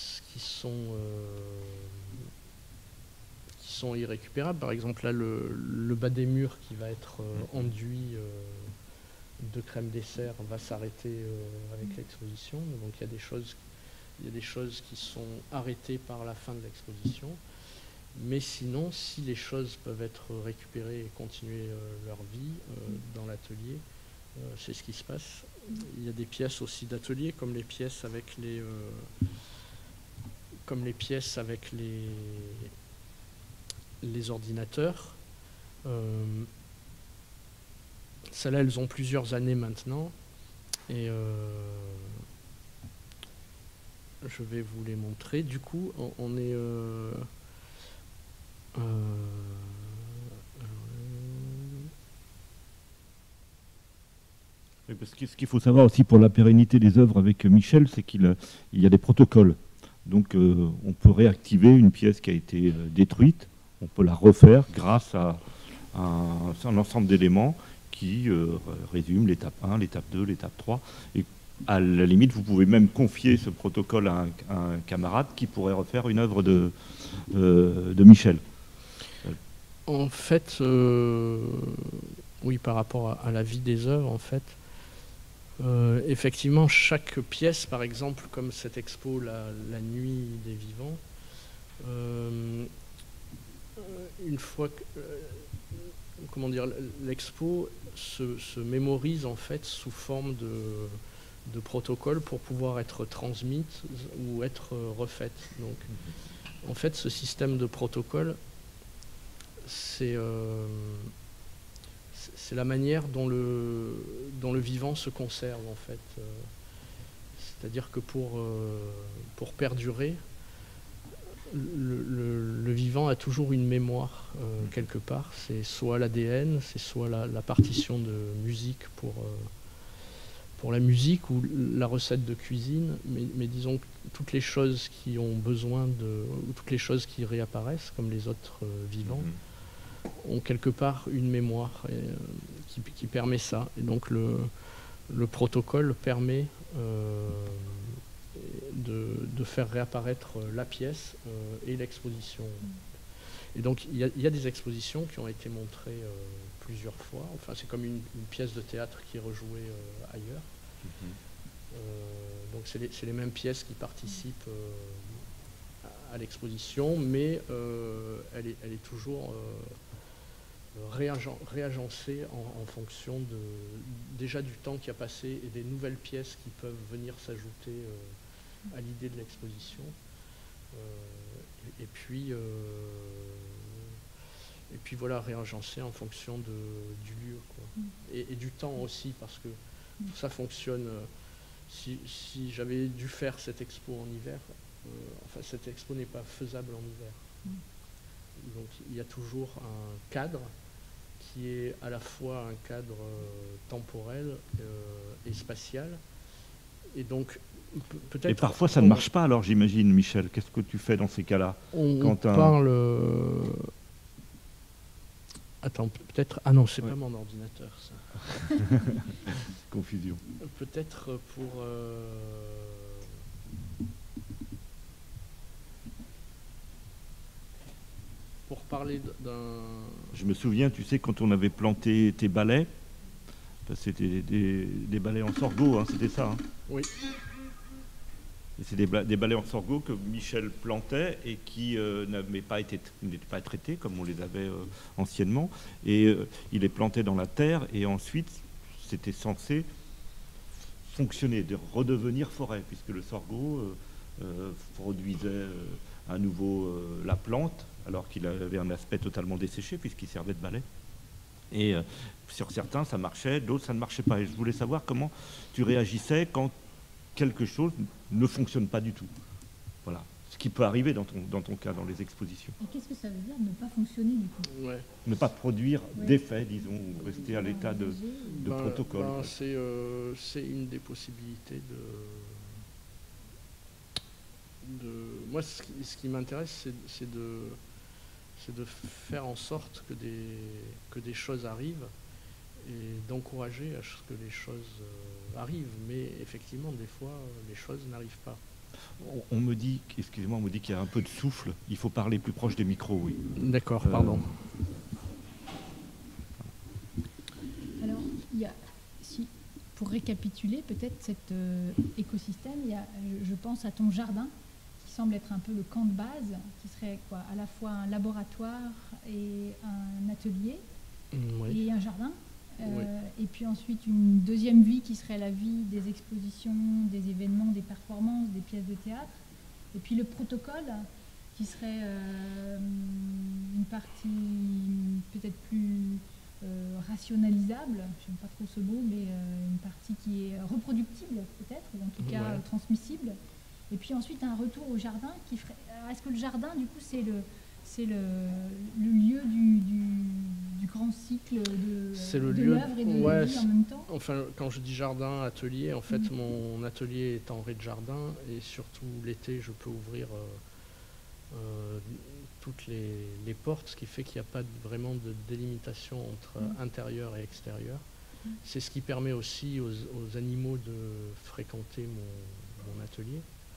sont irrécupérables. Par exemple là le bas des murs qui va être enduit de crème dessert va s'arrêter avec l'exposition. Donc il y a des choses qui sont arrêtées par la fin de l'exposition. Mais sinon, si les choses peuvent être récupérées et continuer leur vie dans l'atelier, c'est ce qui se passe. Il y a des pièces aussi d'atelier, comme les pièces avec les ordinateurs. Celles-là, elles ont plusieurs années maintenant. Et je vais vous les montrer. Du coup, on est... Parce que ce qu'il faut savoir aussi pour la pérennité des œuvres avec Michel, c'est qu'il y a des protocoles. Donc on peut réactiver une pièce qui a été détruite, on peut la refaire grâce à un ensemble d'éléments qui résument l'étape 1, l'étape 2, l'étape 3. Et à la limite, vous pouvez même confier ce protocole à un camarade qui pourrait refaire une œuvre de Michel. En fait, oui, par rapport à la vie des œuvres, en fait, effectivement, chaque pièce, par exemple, comme cette expo, la nuit des vivants, une fois que, comment dire, l'expo se mémorise en fait sous forme de protocoles pour pouvoir être transmises ou être refaites. Donc, en fait, ce système de protocoles, c'est la manière dont le vivant se conserve, en fait. C'est-à-dire que pour perdurer, le vivant a toujours une mémoire quelque part. C'est soit l'ADN, c'est soit la partition de musique pour la musique ou la recette de cuisine. Mais disons que toutes les choses qui ont besoin ou toutes les choses qui réapparaissent, comme les autres vivants, ont quelque part une mémoire qui permet ça. Et donc le protocole permet de faire réapparaître la pièce et l'exposition. Et donc il y a des expositions qui ont été montrées plusieurs fois. Enfin, c'est comme une pièce de théâtre qui est rejouée ailleurs. Donc c'est les mêmes pièces qui participent à l'exposition, mais elle est toujours réagencée en fonction déjà du temps qui a passé et des nouvelles pièces qui peuvent venir s'ajouter à l'idée de l'exposition. Et puis voilà, réagencée en fonction du lieu, quoi. Et du temps aussi, parce que tout ça fonctionne. Si j'avais dû faire cette expo en hiver, cette expo n'est pas faisable en hiver. Donc il y a toujours un cadre qui est à la fois un cadre temporel et spatial. Et donc peut-être. Et parfois ça ne marche pas, alors j'imagine, Michel. Qu'est-ce que tu fais dans ces cas-là? On parle. Attends, peut-être. Ah non, c'est pas mon ordinateur, ça. Confusion. Peut-être pour parler d'un... Je me souviens, tu sais, quand on avait planté tes balais, c'était des balais en sorgho, hein, c'était ça, hein. Oui. Et c'est des balais en sorgho que Michel plantait et qui n'étaient pas traités comme on les avait anciennement. Et il les plantait dans la terre et ensuite c'était censé fonctionner, de redevenir forêt, puisque le sorgho produisait à nouveau la plante, alors qu'il avait un aspect totalement desséché, puisqu'il servait de balai. Et sur certains, ça marchait, d'autres, ça ne marchait pas. Et je voulais savoir comment tu réagissais quand quelque chose ne fonctionne pas du tout. Voilà. Ce qui peut arriver dans ton cas, dans les expositions. Et qu'est-ce que ça veut dire ne pas fonctionner du coup? Ne pas produire d'effet, disons, ou rester à l'état de protocole. C'est une des possibilités Moi, ce qui m'intéresse, c'est de faire en sorte que des choses arrivent et d'encourager à ce que les choses arrivent. Mais effectivement, des fois, les choses n'arrivent pas. On me dit, excusez-moi, on me dit qu'il y a un peu de souffle. Il faut parler plus proche des micros, oui. D'accord, pardon. Alors, pour récapituler peut-être cet écosystème, je pense à ton jardin, qui semble être un peu le camp de base, qui serait quoi, à la fois un laboratoire et un atelier, et un jardin. Et puis ensuite une deuxième vie qui serait la vie des expositions, des événements, des performances, des pièces de théâtre. Et puis le protocole qui serait une partie peut-être plus rationalisable, je n'aime pas trop ce mot, mais une partie qui est reproductible peut-être, ou en tout cas transmissible. Et puis ensuite un retour au jardin qui ferait... Est-ce que le jardin du coup c'est le lieu du grand cycle de l'œuvre et de la vie en même temps? Enfin, quand je dis jardin, atelier, en fait, mon atelier est en rez-de-jardin et surtout l'été, je peux ouvrir toutes les portes, ce qui fait qu'il n'y a pas vraiment de délimitation entre intérieur et extérieur. C'est ce qui permet aussi aux animaux de fréquenter mon atelier.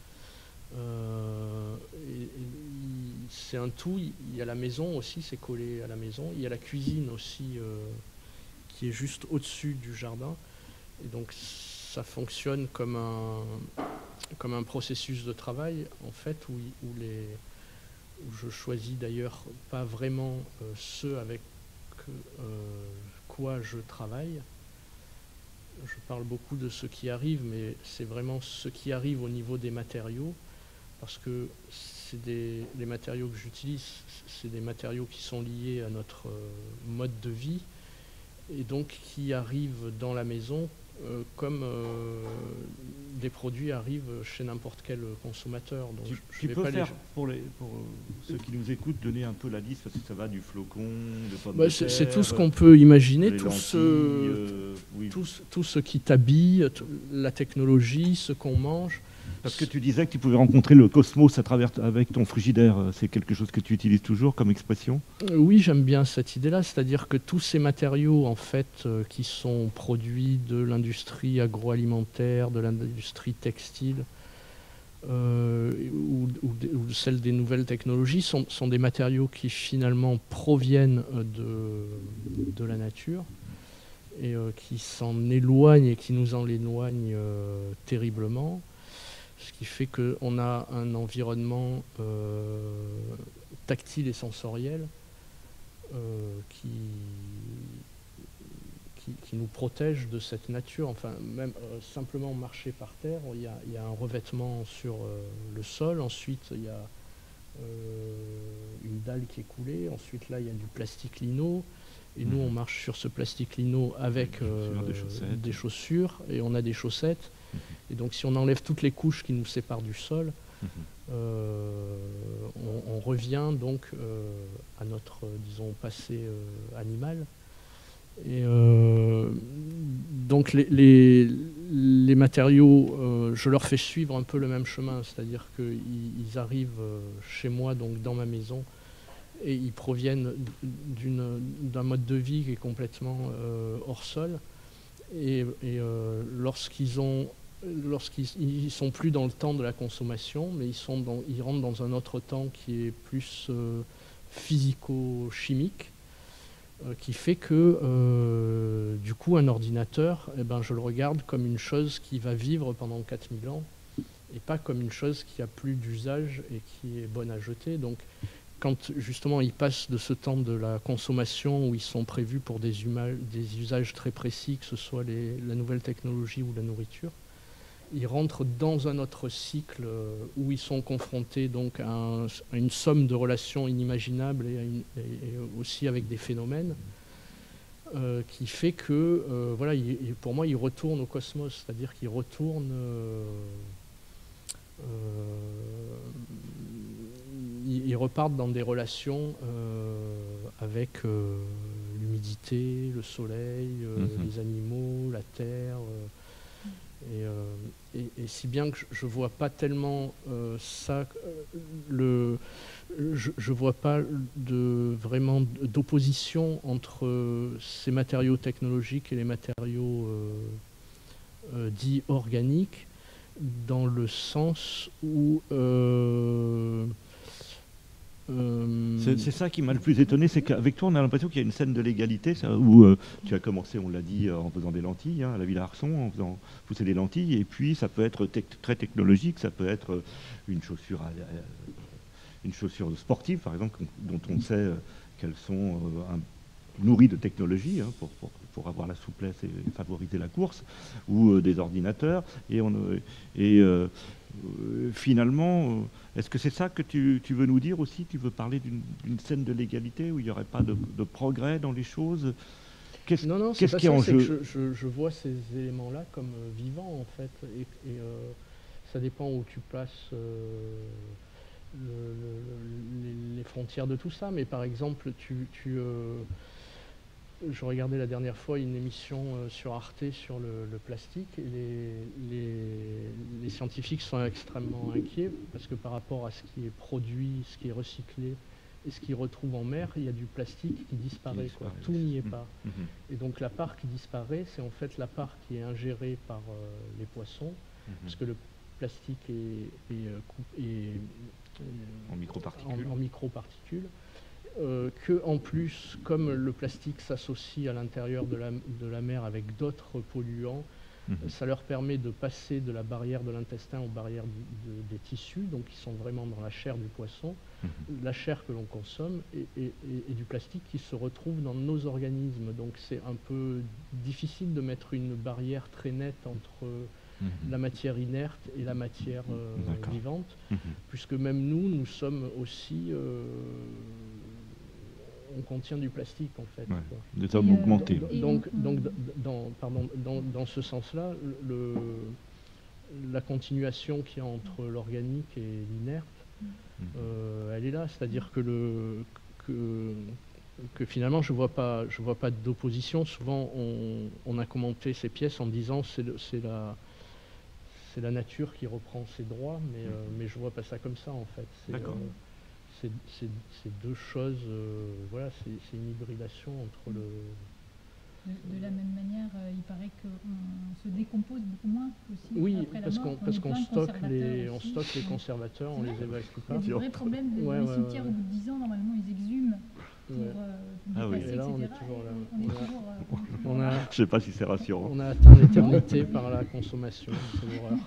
C'est un tout. Il y a la maison aussi, c'est collé à la maison. Il y a la cuisine aussi qui est juste au-dessus du jardin. Et donc ça fonctionne comme un processus de travail en fait où je choisis d'ailleurs pas vraiment ce avec quoi je travaille, je parle beaucoup de ce qui arrive, mais c'est vraiment ce qui arrive au niveau des matériaux, parce que les matériaux que j'utilise, c'est des matériaux qui sont liés à notre mode de vie, et donc qui arrivent dans la maison comme des produits arrivent chez n'importe quel consommateur. Donc tu peux faire, pour ceux qui nous écoutent, donner un peu la liste, parce que ça va du flocon, de pommes de terre, c'est tout ce qu'on peut imaginer, tout lentilles, ce qui t'habille, la technologie, ce qu'on mange. Parce que tu disais que tu pouvais rencontrer le cosmos avec ton frigidaire. C'est quelque chose que tu utilises toujours comme expression ? Oui, j'aime bien cette idée-là. C'est-à-dire que tous ces matériaux, en fait, qui sont produits de l'industrie agroalimentaire, de l'industrie textile, ou celle des nouvelles technologies, sont des matériaux qui finalement proviennent de la nature et qui s'en éloignent et qui nous en éloignent terriblement. Ce qui fait qu'on a un environnement tactile et sensoriel qui nous protège de cette nature. Enfin, même simplement marcher par terre, il y a un revêtement sur le sol, ensuite il y a une dalle qui est coulée, ensuite là il y a du plastique lino, et nous on marche sur ce plastique lino avec des chaussures, et on a des chaussettes. Et donc si on enlève toutes les couches qui nous séparent du sol, on revient donc à notre, disons, passé animal. Et donc les matériaux, je leur fais suivre un peu le même chemin, c'est-à-dire qu'ils arrivent chez moi, donc dans ma maison, et ils proviennent d'un mode de vie qui est complètement hors sol. Et lorsqu'ils sont plus dans le temps de la consommation, mais ils rentrent dans un autre temps qui est plus physico-chimique, qui fait que du coup un ordinateur, je le regarde comme une chose qui va vivre pendant 4000 ans et pas comme une chose qui a plus d'usage et qui est bonne à jeter. Donc quand justement ils passent de ce temps de la consommation où ils sont prévus pour des usages très précis, que ce soit la nouvelle technologie ou la nourriture, ils rentrent dans un autre cycle où ils sont confrontés donc à une somme de relations inimaginables et aussi avec des phénomènes qui fait que voilà, pour moi ils retournent au cosmos, c'est-à-dire qu'ils retournent ils repartent dans des relations avec l'humidité, le soleil, les animaux, la terre. Et si bien que je ne vois pas tellement ça, je vois pas vraiment d'opposition entre ces matériaux technologiques et les matériaux dits organiques, dans le sens où c'est ça qui m'a le plus étonné, c'est qu'avec toi, on a l'impression qu'il y a une scène de l'égalité, où tu as commencé, on l'a dit, en faisant des lentilles, à la Villa Arson, en faisant pousser des lentilles, et puis ça peut être très technologique, ça peut être une chaussure sportive, par exemple, dont on sait qu'elles sont nourries de technologie, pour avoir la souplesse et favoriser la course, ou des ordinateurs, finalement, est-ce que c'est ça que tu veux nous dire aussi ? Tu veux parler d'une scène de l'égalité où il n'y aurait pas de progrès dans les choses ? Non, c'est pas ça, c'est que je vois ces éléments-là comme vivants, en fait, et ça dépend où tu places les frontières de tout ça, mais par exemple, je regardais la dernière fois une émission sur Arte sur le plastique, et les scientifiques sont extrêmement inquiets parce que par rapport à ce qui est produit, ce qui est recyclé et ce qu'ils retrouvent en mer, il y a du plastique qui disparaît. Tout n'y est pas. Et donc la part qui disparaît, c'est en fait la part qui est ingérée par les poissons, parce que le plastique est en microparticules. En microparticules. Que en plus, comme le plastique s'associe à l'intérieur de la mer avec d'autres polluants, Ça leur permet de passer de la barrière de l'intestin aux barrières des tissus, donc qui sont vraiment dans la chair du poisson, la chair que l'on consomme, et du plastique qui se retrouve dans nos organismes. Donc c'est un peu difficile de mettre une barrière très nette entre la matière inerte et la matière vivante, puisque même nous sommes aussi... on contient du plastique en fait. Des hommes augmentés. Donc dans ce sens-là, la continuation qu'il y a entre l'organique et l'inerte, elle est là. C'est-à-dire que finalement, je vois pas d'opposition. Souvent, on a commenté ces pièces en disant c'est la nature qui reprend ses droits, mais je vois pas ça comme ça en fait. D'accord. C'est deux choses, voilà, c'est une hybridation entre le... De la même manière, il paraît qu'on se décompose beaucoup moins aussi. Oui, après parce la mort, qu'on stocke les conservateurs, on les évacue pas. Il y a des vrais problèmes de cimetières au bout de 10 ans, normalement ils exhument pour dépasser, et là, etc. on est toujours là. Je ne sais pas si c'est rassurant. On a atteint l'éternité par la consommation, c'est l'horreur.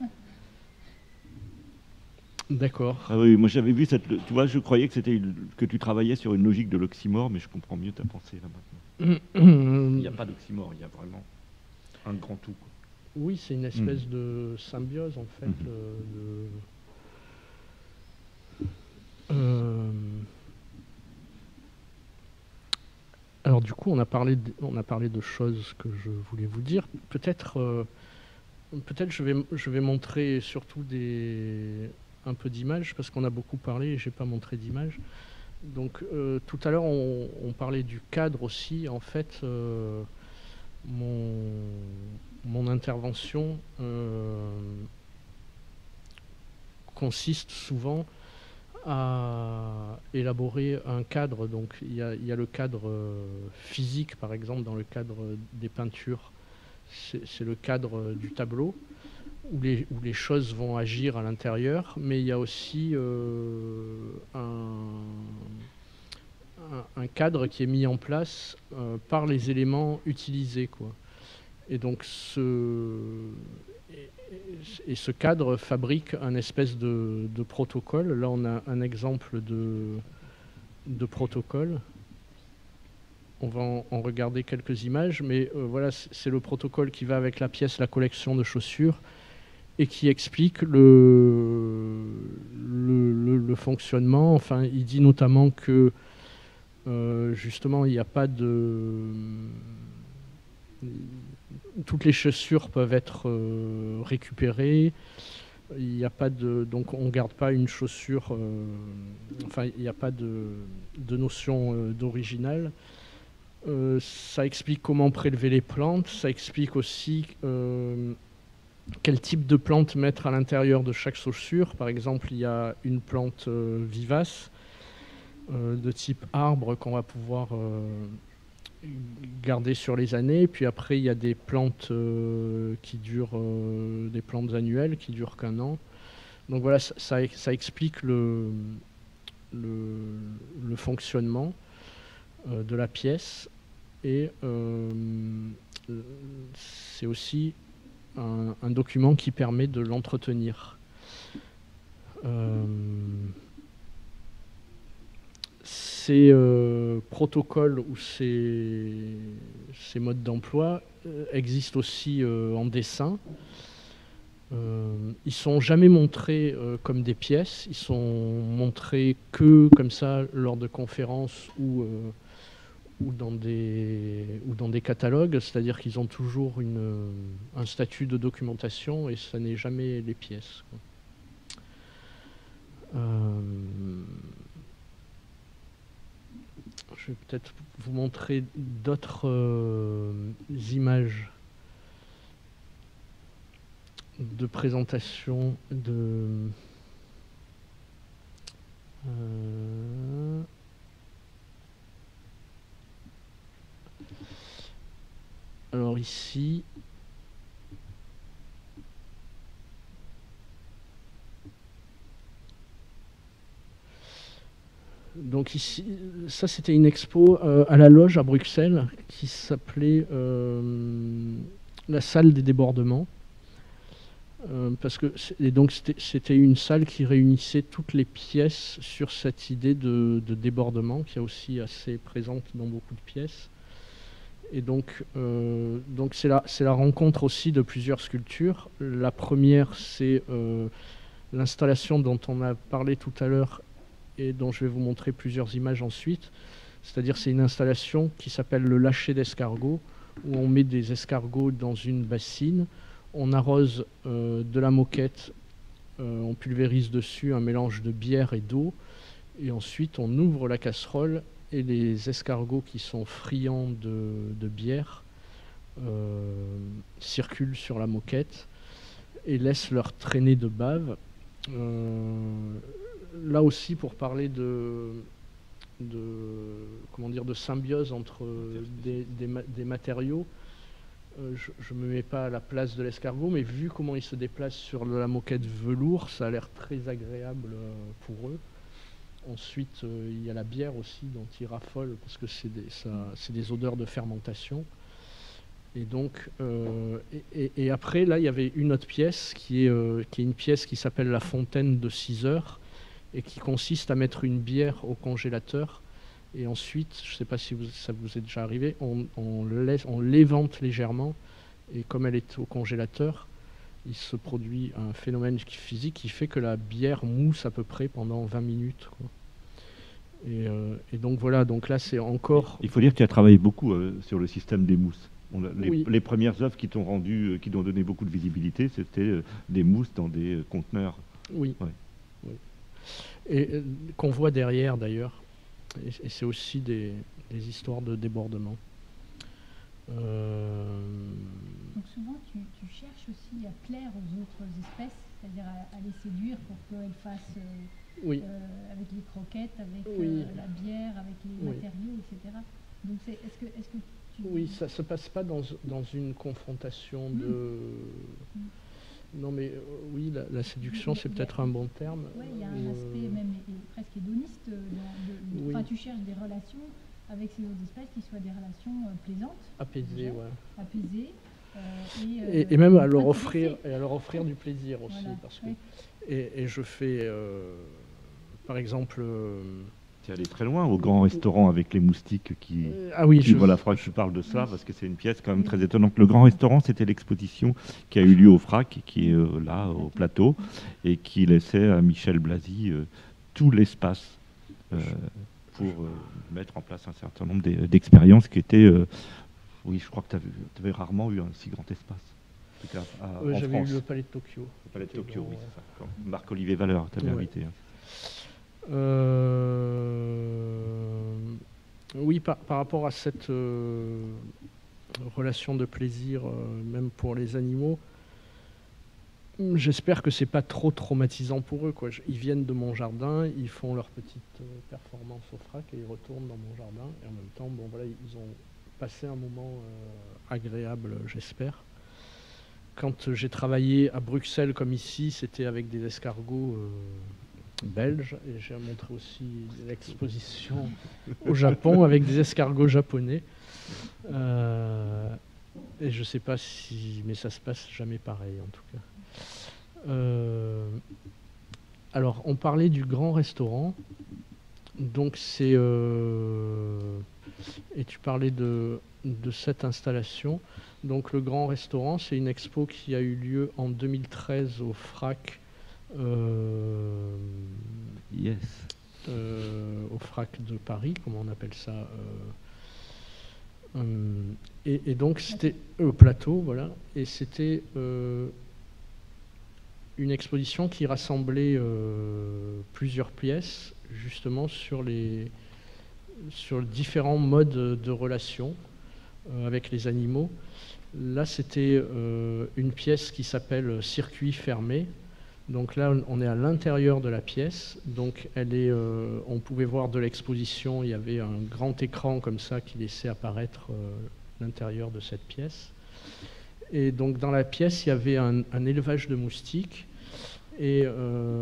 D'accord. Ah oui, moi j'avais vu cette... Tu vois, je croyais que tu travaillais sur une logique de l'oxymore, mais je comprends mieux ta pensée là maintenant. Il n'y a pas d'oxymore, il y a vraiment un grand tout. Quoi. Oui, c'est une espèce de symbiose en fait. Alors du coup, on a parlé de choses que je voulais vous dire. Peut-être je vais montrer surtout un peu d'images, parce qu'on a beaucoup parlé et je n'ai pas montré d'images. Donc tout à l'heure, on parlait du cadre aussi. En fait, mon intervention consiste souvent à élaborer un cadre. Donc il y a le cadre physique, par exemple, dans le cadre des peintures. C'est le cadre du tableau, où les choses vont agir à l'intérieur, mais il y a aussi un cadre qui est mis en place par les éléments utilisés, quoi. Et donc ce cadre fabrique un espèce de protocole. Là, on a un exemple de protocole. On va en regarder quelques images, mais voilà, c'est le protocole qui va avec la pièce, la collection de chaussures, et qui explique le fonctionnement. Enfin, il dit notamment que justement, il n'y a pas de... Toutes les chaussures peuvent être récupérées. Il n'y a pas de... Donc on ne garde pas une chaussure... Enfin, il n'y a pas de notion d'original. Ça explique comment prélever les plantes. Ça explique aussi... quel type de plante mettre à l'intérieur de chaque chaussure. Par exemple, il y a une plante vivace de type arbre qu'on va pouvoir garder sur les années. Puis après, il y a des plantes qui durent, des plantes annuelles qui durent qu'1 an. Donc voilà, ça explique le fonctionnement de la pièce. Et c'est aussi un document qui permet de l'entretenir. Ces protocoles ou ces modes d'emploi existent aussi en dessin. Ils ne sont jamais montrés comme des pièces, ils sont montrés que comme ça lors de conférences ou dans des catalogues, c'est-à-dire qu'ils ont toujours un statut de documentation et ça n'est jamais les pièces. Je vais peut-être vous montrer d'autres images de présentation de... Alors ici, donc ici, ça c'était une expo à la Loge à Bruxelles qui s'appelait la salle des débordements. Parce que c'était une salle qui réunissait toutes les pièces sur cette idée de débordement, qui est aussi assez présente dans beaucoup de pièces. Et donc c'est la rencontre aussi de plusieurs sculptures. La première, c'est l'installation dont on a parlé tout à l'heure et dont je vais vous montrer plusieurs images ensuite. C'est-à-dire c'est une installation qui s'appelle le lâcher d'escargots, où on met des escargots dans une bassine, on arrose de la moquette, on pulvérise dessus un mélange de bière et d'eau, et ensuite on ouvre la casserole et les escargots qui sont friands de bière circulent sur la moquette et laissent leur traînée de bave. Là aussi, pour parler de symbiose entre des matériaux, je ne me mets pas à la place de l'escargot, mais vu comment il se déplace sur la moquette velours, ça a l'air très agréable pour eux. Ensuite, il y a la bière aussi dont ils raffolent, parce que c'est des odeurs de fermentation. Et donc, et après, là, il y avait une autre pièce qui est une pièce qui s'appelle la fontaine de 6 heures, et qui consiste à mettre une bière au congélateur. Et ensuite, je ne sais pas si ça vous est déjà arrivé, on l'évente légèrement, et comme elle est au congélateur, il se produit un phénomène physique qui fait que la bière mousse à peu près pendant 20 minutes. Quoi. Et donc voilà, donc là c'est encore... Il faut dire que tu as travaillé beaucoup sur le système des mousses. Oui. Les premières œuvres qui t'ont donné beaucoup de visibilité, c'était des mousses dans des conteneurs. Oui. Ouais. Oui. Et qu'on voit derrière d'ailleurs. Et c'est aussi des histoires de débordement. Donc souvent, tu cherches aussi à plaire aux autres espèces, c'est-à-dire à les séduire pour qu'elles fassent oui. Avec les croquettes, avec oui. La bière, avec les matériaux, etc. Donc est-ce que tu... Oui, ça ne se passe pas dans une confrontation de... Non mais oui, la séduction c'est peut-être un bon terme. Oui, il y a un aspect même presque hédoniste. Enfin, tu cherches des relations avec ces autres espèces qui soient des relations plaisantes. Apaisées, ouais. Apaisées. Et même à leur offrir du plaisir aussi. Voilà, parce que, et je fais, par exemple... Tu es allé très loin au grand restaurant avec les moustiques qui... Voilà, il faudra que je parle de ça, parce que c'est une pièce quand même très étonnante. Le grand restaurant, c'était l'exposition qui a eu lieu au FRAC, qui est là, au plateau, et qui laissait à Michel Blasi tout l'espace pour mettre en place un certain nombre d'expériences qui étaient... oui, je crois que tu avais rarement eu un si grand espace. J'avais eu le Palais de Tokyo. Le Palais de Tokyo, oui, c'est ça. Marc-Olivier Valeur t'avais invité. Oui, par rapport à cette relation de plaisir, même pour les animaux, j'espère que c'est pas trop traumatisant pour eux, quoi. Ils viennent de mon jardin, ils font leur petite performance au FRAC et ils retournent dans mon jardin. Et en même temps, bon, voilà, ils ont passé un moment agréable, j'espère. Quand j'ai travaillé à Bruxelles comme ici, c'était avec des escargots belges, et j'ai montré aussi l'exposition au Japon avec des escargots japonais. Et je ne sais pas si... Mais ça se passe jamais pareil, en tout cas. Alors, on parlait du grand restaurant. Donc, c'est... et tu parlais de cette installation. Donc, le grand restaurant, c'est une expo qui a eu lieu en 2013 au FRAC. Au FRAC de Paris, comment on appelle ça, et donc c'était au plateau, voilà, et c'était une exposition qui rassemblait plusieurs pièces justement sur différents modes de relation avec les animaux. Là, c'était une pièce qui s'appelle Circuit fermé. Donc là, on est à l'intérieur de la pièce. Donc on pouvait voir de l'exposition, il y avait un grand écran comme ça qui laissait apparaître l'intérieur de cette pièce. Et donc dans la pièce, il y avait un élevage de moustiques. Et alors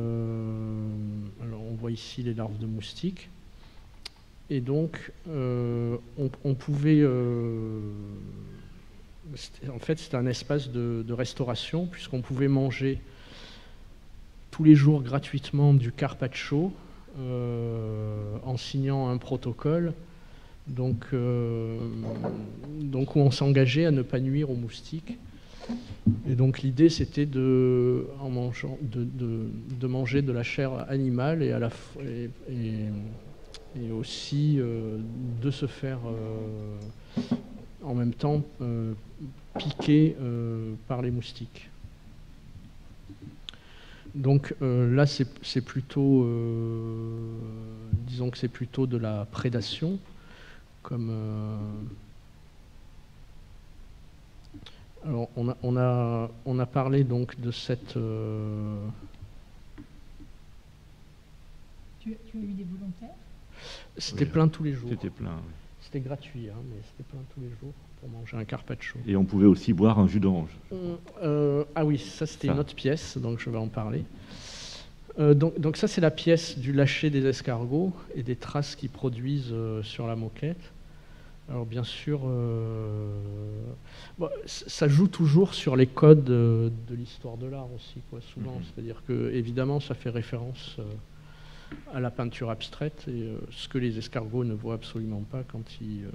on voit ici les larves de moustiques. Et donc on pouvait En fait, c'était un espace de restauration, puisqu'on pouvait manger tous les jours gratuitement du carpaccio en signant un protocole, donc où on s'engageait à ne pas nuire aux moustiques. Et donc l'idée, c'était de manger de la chair animale et aussi de se faire en même temps piquer par les moustiques. Donc là, c'est plutôt, disons que c'est plutôt de la prédation, comme alors on a parlé donc de cette. Tu as eu des volontaires? C'était plein tous les jours. C'était plein. Oui. C'était gratuit, hein, mais c'était plein tous les jours pour manger un carpaccio. Et on pouvait aussi boire un jus d'orange. Ah oui, ça c'était une autre pièce, donc je vais en parler. Donc ça c'est la pièce du lâcher des escargots et des traces qu'ils produisent sur la moquette. Alors bien sûr, ça joue toujours sur les codes de l'histoire de l'art aussi, quoi, souvent. C'est-à-dire que évidemment ça fait référence à la peinture abstraite, et ce que les escargots ne voient absolument pas quand ils...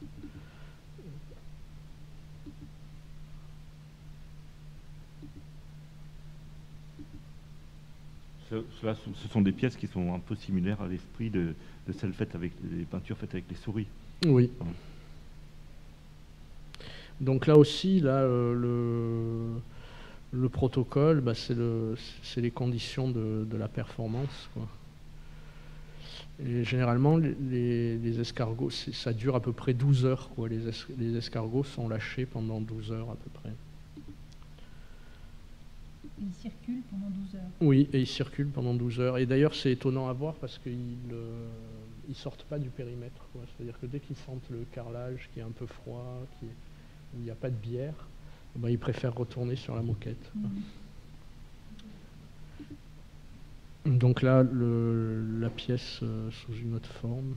Ce sont des pièces qui sont un peu similaires à l'esprit de celles faites avec les peintures faites avec les souris. Oui. Donc là aussi, là, le protocole, c'est les conditions de la performance, quoi. Et généralement, les escargots, ça dure à peu près 12 heures, quoi. Les escargots sont lâchés pendant 12 heures à peu près. Et ils circulent pendant 12 heures. Oui, et ils circulent pendant 12 heures. Et d'ailleurs, c'est étonnant à voir parce qu'ils ne sortent pas du périmètre, quoi. C'est-à-dire que dès qu'ils sentent le carrelage qui est un peu froid, où il n'y a pas de bière, ils préfèrent retourner sur la moquette. Donc là, la pièce sous une autre forme.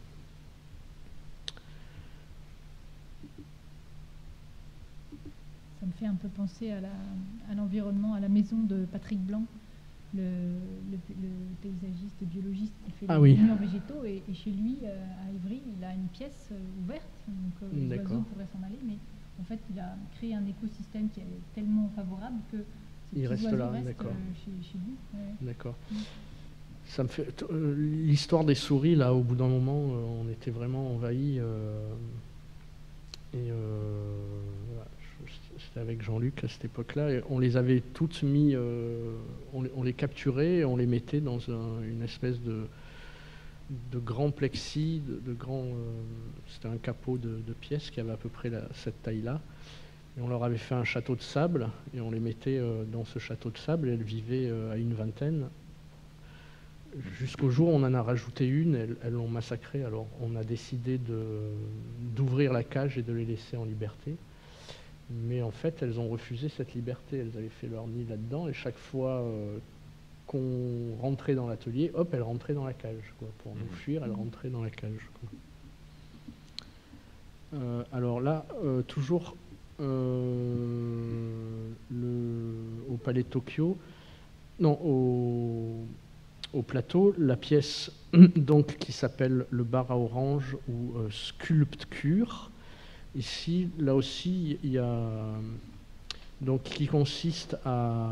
Ça me fait un peu penser à l'environnement, à la maison de Patrick Blanc, le paysagiste et biologiste qui fait les murs végétaux. Et chez lui, à Ivry, il a une pièce ouverte, donc les oiseaux pourraient s'en aller, mais en fait, il a créé un écosystème qui est tellement favorable que il reste là, d'accord. Chez lui. Ouais. D'accord. Ça me fait l'histoire des souris, là, au bout d'un moment, on était vraiment envahis. C'était avec Jean-Luc à cette époque-là, et on les avait toutes mis, on les capturait et on les mettait dans une espèce de grand plexi, c'était un capot de pièces qui avait à peu près cette taille-là. Et on leur avait fait un château de sable et on les mettait dans ce château de sable et elles vivaient à une vingtaine. Jusqu'au jour où on en a rajouté une, elles l'ont massacrée. Alors on a décidé d'ouvrir la cage et de les laisser en liberté. Mais en fait, elles ont refusé cette liberté. Elles avaient fait leur nid là-dedans et chaque fois qu'on rentrait dans l'atelier, hop, elles rentraient dans la cage, quoi. Pour nous fuir, elles rentraient dans la cage, quoi. Alors là, toujours au Palais de Tokyo, non, au plateau, la pièce donc qui s'appelle le bar à orange ou sculpture. Ici, là aussi, il y a donc qui consiste à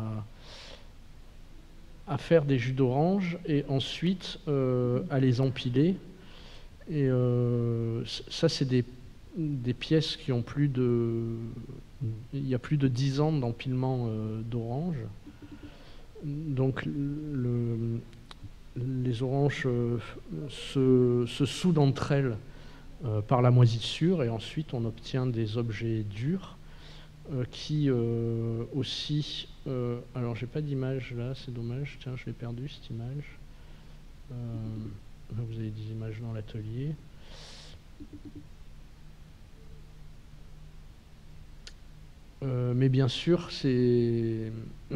faire des jus d'orange et ensuite à les empiler. Et ça, c'est des pièces qui ont il y a plus de 10 ans d'empilement d'orange. Donc les oranges se soudent entre elles par la moisissure et ensuite on obtient des objets durs qui aussi... alors j'ai pas d'image là, c'est dommage, tiens je l'ai perdu cette image. Vous avez des images dans l'atelier. Mais bien sûr, ces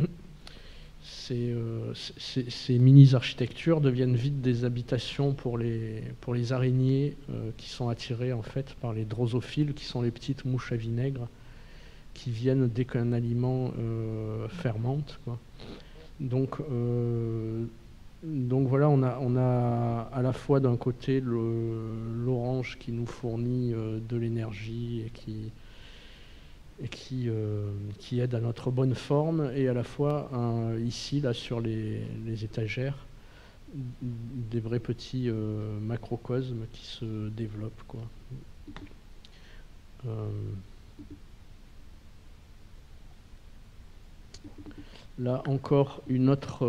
mini-architectures deviennent vite des habitations pour les araignées qui sont attirées en fait par les drosophiles, qui sont les petites mouches à vinaigre qui viennent dès qu'un aliment fermente, quoi. Donc voilà, on a à la fois d'un côté l'orange qui nous fournit de l'énergie et qui aide à notre bonne forme, et à la fois ici, là, sur les étagères, des vrais petits macrocosmes qui se développent, quoi. Là encore une autre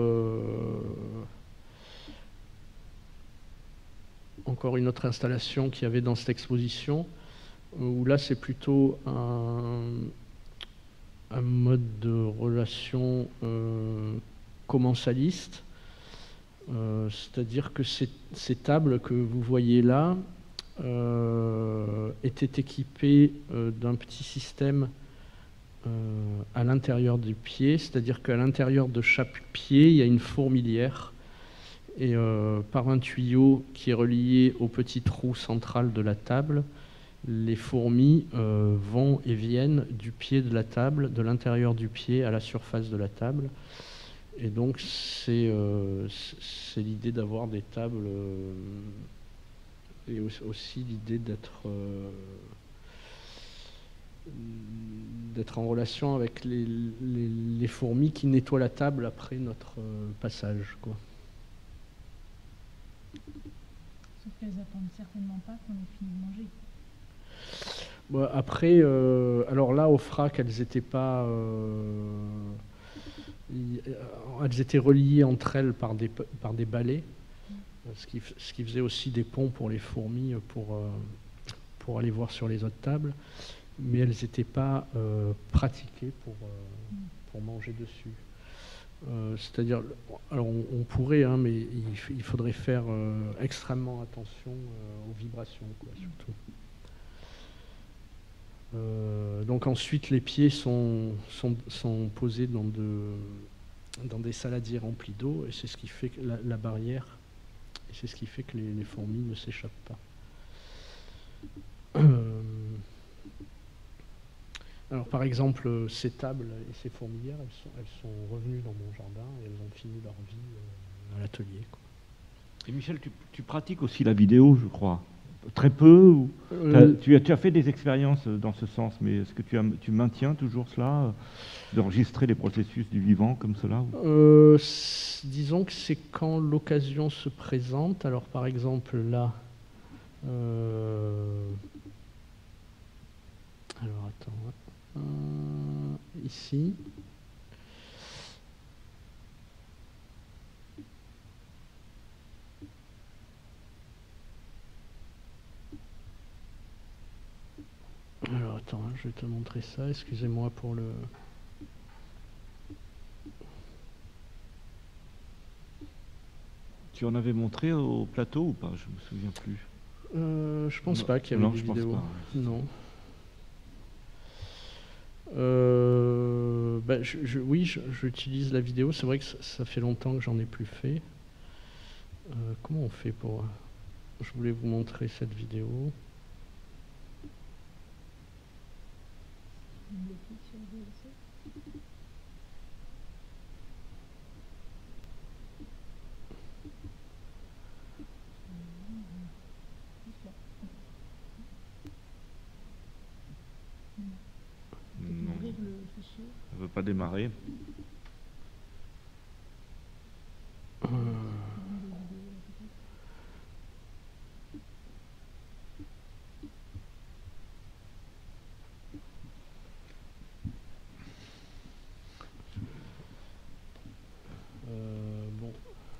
installation qu'il y avait dans cette exposition, où là c'est plutôt un mode de relation commensaliste, c'est-à-dire que ces tables que vous voyez là étaient équipées d'un petit système à l'intérieur du pied, c'est-à-dire qu'à l'intérieur de chaque pied, il y a une fourmilière, et par un tuyau qui est relié au petit trou central de la table, les fourmis vont et viennent du pied de la table, de l'intérieur du pied à la surface de la table. Et donc c'est l'idée d'avoir des tables et aussi l'idée d'être en relation avec les fourmis qui nettoient la table après notre passage, quoi. Sauf qu'elles attendent certainement pas qu'on ait fini de manger. Bon, après, alors là, au FRAC, elles étaient pas... elles étaient reliées entre elles par des balais, ce qui faisait aussi des ponts pour les fourmis pour aller voir sur les autres tables. Mais elles n'étaient pas pratiquées pour manger dessus. C'est-à-dire, alors on pourrait, hein, mais il faudrait faire extrêmement attention aux vibrations, quoi, surtout. Donc ensuite, les pieds sont posés dans des saladiers remplis d'eau, et c'est ce qui fait que la barrière, et c'est ce qui fait que les fourmis ne s'échappent pas. Alors par exemple, ces tables et ces fourmilières, elles sont revenues dans mon jardin et elles ont fini leur vie à l'atelier, quoi. Et Michel, tu pratiques aussi la vidéo, je crois. Très peu ou tu as fait des expériences dans ce sens, mais est-ce que tu maintiens toujours cela, d'enregistrer les processus du vivant comme cela Disons que c'est quand l'occasion se présente. Alors par exemple là, alors attends, ici. Alors attends, je vais te montrer ça, excusez-moi pour le... Tu en avais montré au plateau ou pas? Je me souviens plus. Je pense pas qu'il y avait des vidéos. Pas, ouais. Non. Ben, oui, j'utilise la vidéo. C'est vrai que ça fait longtemps que j'en ai plus fait. Comment on fait pour... Je voulais vous montrer cette vidéo. Non. Elle ne veut pas démarrer. Bon.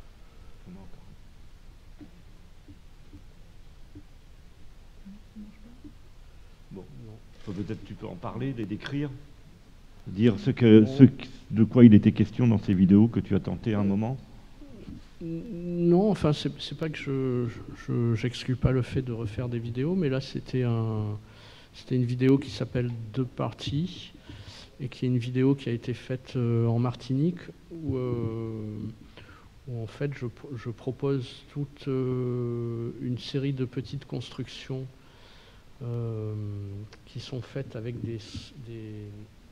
Bon, peut-être tu peux en parler, les décrire, dire de quoi il était question dans ces vidéos que tu as tenté à un moment. Non, enfin c'est pas que j'exclus pas le fait de refaire des vidéos, mais là c'était une vidéo qui s'appelle Deux parties, et qui est une vidéo qui a été faite en Martinique, où en fait je propose toute une série de petites constructions qui sont faites avec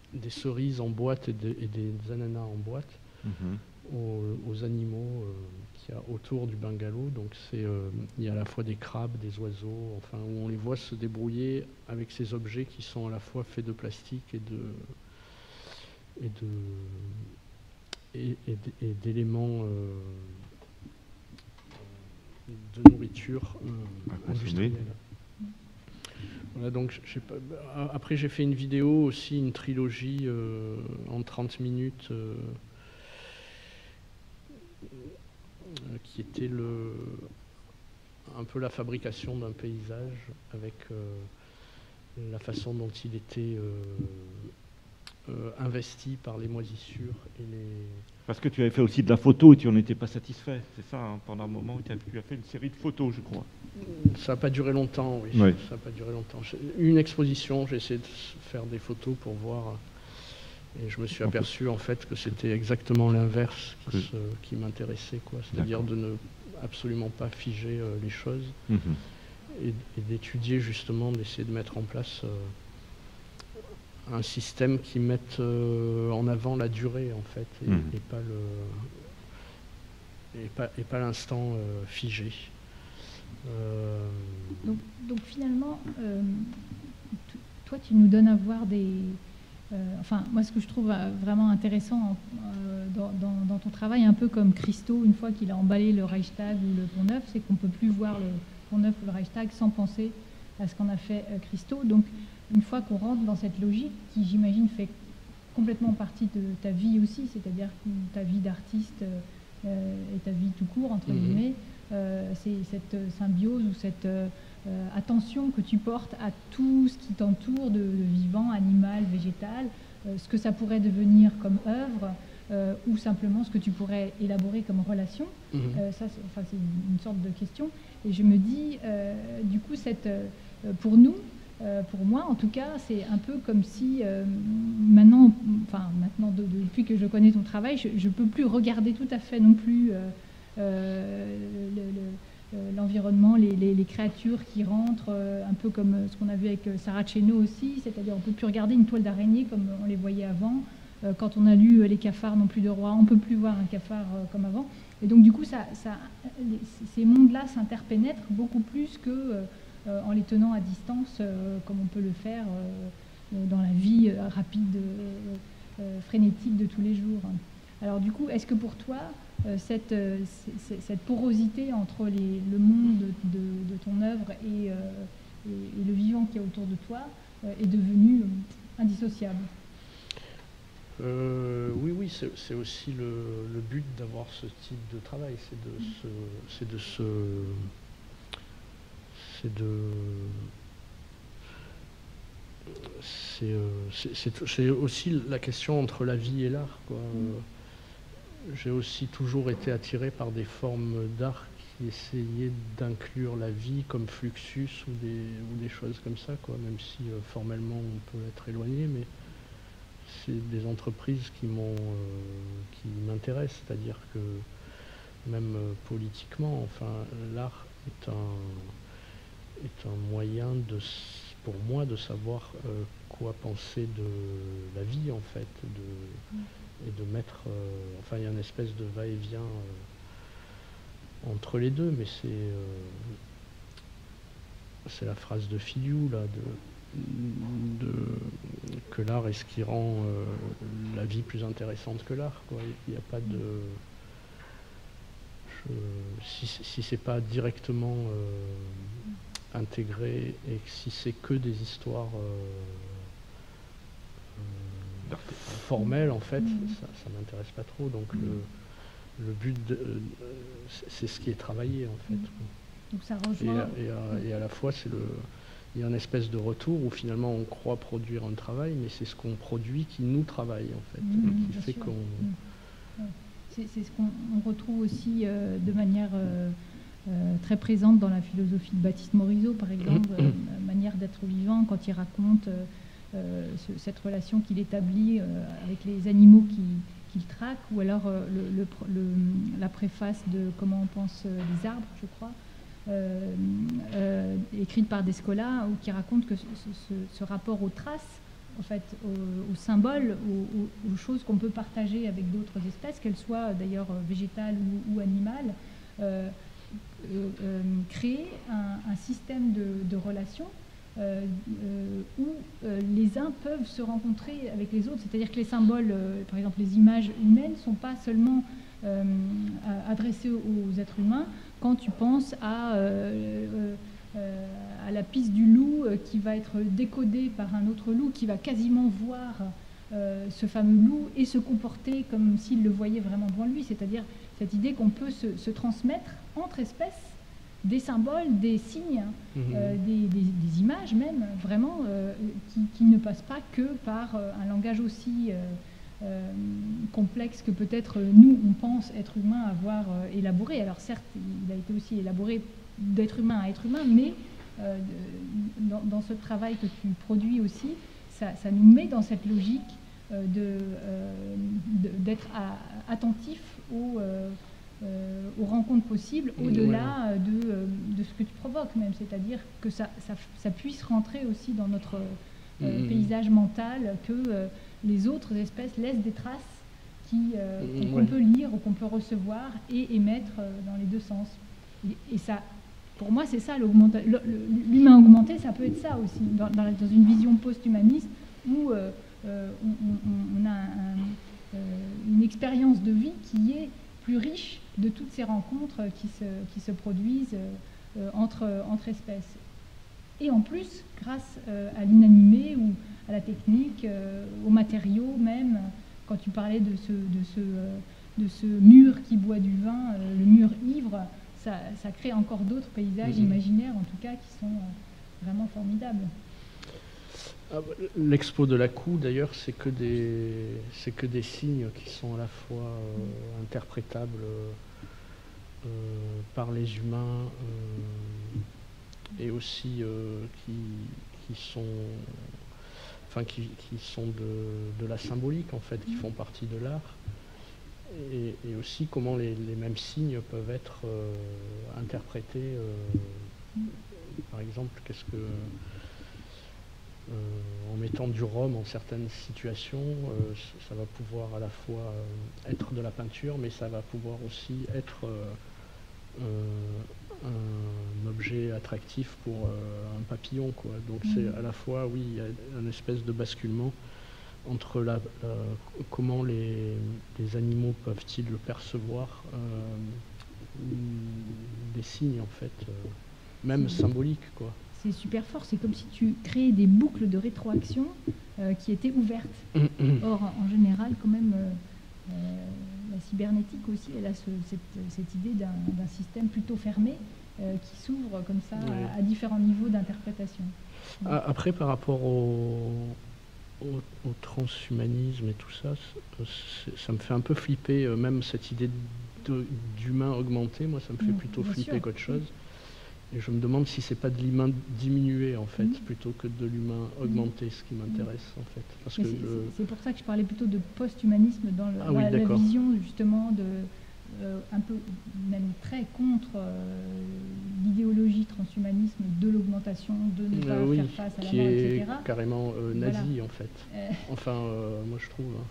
des cerises en boîte et des ananas en boîte aux animaux qu'il y a autour du bungalow. Donc il y a à la fois des crabes, des oiseaux, enfin où on les voit se débrouiller avec ces objets qui sont à la fois faits de plastique et d'éléments de nourriture industrielle. Voilà, donc, après j'ai fait une vidéo aussi, une trilogie en 30 minutes qui était un peu la fabrication d'un paysage avec la façon dont il était investi par les moisissures et les... Parce que tu avais fait aussi de la photo et tu n'en étais pas satisfait, c'est ça, hein, pendant un moment où tu as fait une série de photos, je crois. Ça n'a pas duré longtemps, oui. Ouais. Ça n'a pas duré longtemps. Une exposition, j'ai essayé de faire des photos pour voir, et je me suis aperçu en fait que c'était exactement l'inverse qui m'intéressait, quoi. C'est-à-dire de ne absolument pas figer les choses et d'étudier justement, d'essayer de mettre en place un système qui mette en avant la durée en fait et pas l'instant figé. Donc finalement, toi tu nous donnes à voir des... enfin moi ce que je trouve vraiment intéressant dans ton travail, un peu comme Christo, une fois qu'il a emballé le Reichstag ou le Pont Neuf, c'est qu'on ne peut plus voir le Pont Neuf ou le Reichstag sans penser à ce qu'en a fait Christo. Donc une fois qu'on rentre dans cette logique qui, j'imagine, fait complètement partie de ta vie aussi, c'est-à-dire ta vie d'artiste et ta vie tout court, entre guillemets, c'est cette symbiose ou cette attention que tu portes à tout ce qui t'entoure de vivant, animal, végétal, ce que ça pourrait devenir comme œuvre ou simplement ce que tu pourrais élaborer comme relation. Ça, c'est une sorte de question. Et je me dis, du coup, pour nous, pour moi, en tout cas, c'est un peu comme si maintenant, depuis que je connais ton travail, je ne peux plus regarder tout à fait non plus l'environnement, les créatures qui rentrent, un peu comme ce qu'on a vu avec Sarah Cheno aussi, c'est-à-dire on ne peut plus regarder une toile d'araignée comme on les voyait avant. Quand on a lu Les cafards n'ont plus de roi, on ne peut plus voir un cafard comme avant. Et donc du coup, ces mondes-là s'interpénètrent beaucoup plus que en les tenant à distance, comme on peut le faire dans la vie rapide, frénétique de tous les jours. Alors du coup, est-ce que pour toi, cette porosité entre le monde de ton œuvre et le vivant qui est autour de toi est devenue indissociable? Oui, c'est aussi le but d'avoir ce type de travail, c'est aussi la question entre la vie et l'art, quoi. J'ai aussi toujours été attiré par des formes d'art qui essayaient d'inclure la vie comme Fluxus ou des choses comme ça, quoi, même si formellement on peut être éloigné, mais c'est des entreprises qui m'intéressent, c'est-à-dire que même politiquement, enfin, l'art est un moyen pour moi de savoir quoi penser de la vie en fait, et de mettre, enfin il y a une espèce de va-et-vient entre les deux, mais c'est la phrase de Filiou là, que l'art est ce qui rend la vie plus intéressante que l'art, quoi. Il n'y a pas de... si c'est pas directement intégré et que si c'est que des histoires formelles, en fait, ça m'intéresse pas trop. Donc le but, c'est ce qui est travaillé, en fait. Donc ça rejoint... et à la fois, il y a une espèce de retour où finalement on croit produire un travail, mais c'est ce qu'on produit qui nous travaille, en fait, qui fait qu'on... C'est ce qu'on retrouve aussi de manière très présente dans la philosophie de Baptiste Morisot, par exemple, manière d'être vivant, quand il raconte cette relation qu'il établit avec les animaux qu'il traque, ou alors la préface de Comment on pense les arbres, je crois, écrite par Descola, qui raconte que ce rapport aux traces en fait, aux symboles, aux choses qu'on peut partager avec d'autres espèces, qu'elles soient d'ailleurs végétales ou animales, créer un système de relations où les uns peuvent se rencontrer avec les autres. C'est-à-dire que les symboles, par exemple les images humaines, ne sont pas seulement adressées aux êtres humains. Quand tu penses à la piste du loup qui va être décodée par un autre loup qui va quasiment voir ce fameux loup et se comporter comme s'il le voyait vraiment devant lui, c'est-à-dire cette idée qu'on peut se transmettre entre espèces des symboles, des signes, des images même, vraiment, qui ne passent pas que par un langage aussi complexe que peut-être nous, on pense, être humain, avoir élaboré. Alors certes, il a été aussi élaboré d'être humain à être humain, mais dans ce travail que tu produis aussi, ça nous met dans cette logique d'être attentif aux rencontres possibles, au-delà de ce que tu provoques même, c'est-à-dire que ça puisse rentrer aussi dans notre paysage mental, que les autres espèces laissent des traces qu'on peut lire ou qu'on peut recevoir et émettre dans les deux sens. Et ça, pour moi, c'est ça, l'humain augmenté, ça peut être ça aussi, dans une vision post-humaniste où on a une expérience de vie qui est plus riche de toutes ces rencontres qui se produisent entre espèces. Et en plus, grâce à l'inanimé ou à la technique, aux matériaux même, quand tu parlais de ce mur qui boit du vin, le mur ivre, ça crée encore d'autres paysages imaginaires, en tout cas, qui sont vraiment formidables. L'expo de la Coue, d'ailleurs, c'est que des signes qui sont à la fois interprétables par les humains et aussi qui sont de la symbolique, en fait, qui font partie de l'art. Et aussi comment les mêmes signes peuvent être interprétés. Par exemple, en mettant du rhum en certaines situations, ça va pouvoir à la fois être de la peinture, mais ça va pouvoir aussi être un objet attractif pour un papillon, quoi. Donc c'est à la fois, oui, il y a une espèce de basculement entre comment les animaux peuvent-ils percevoir des signes, en fait, même symboliques, quoi. C'est super fort, c'est comme si tu créais des boucles de rétroaction qui étaient ouvertes. Or, en général, quand même, la cybernétique aussi, elle a cette idée d'un système plutôt fermé qui s'ouvre comme ça à différents niveaux d'interprétation. Après, par rapport au transhumanisme et tout ça, ça me fait un peu flipper, même cette idée d'humain augmenté, moi ça me fait plutôt flipper qu'autre chose. Et je me demande si c'est pas de l'humain diminué, en fait, plutôt que de l'humain augmenté, ce qui m'intéresse, en fait. Parce que c'est pour ça que je parlais plutôt de post-humanisme dans la vision, justement, un peu même très contre l'idéologie transhumanisme de l'augmentation, de ne pas faire face à la mort, etc. Qui est carrément nazi, en fait. Enfin, moi je trouve.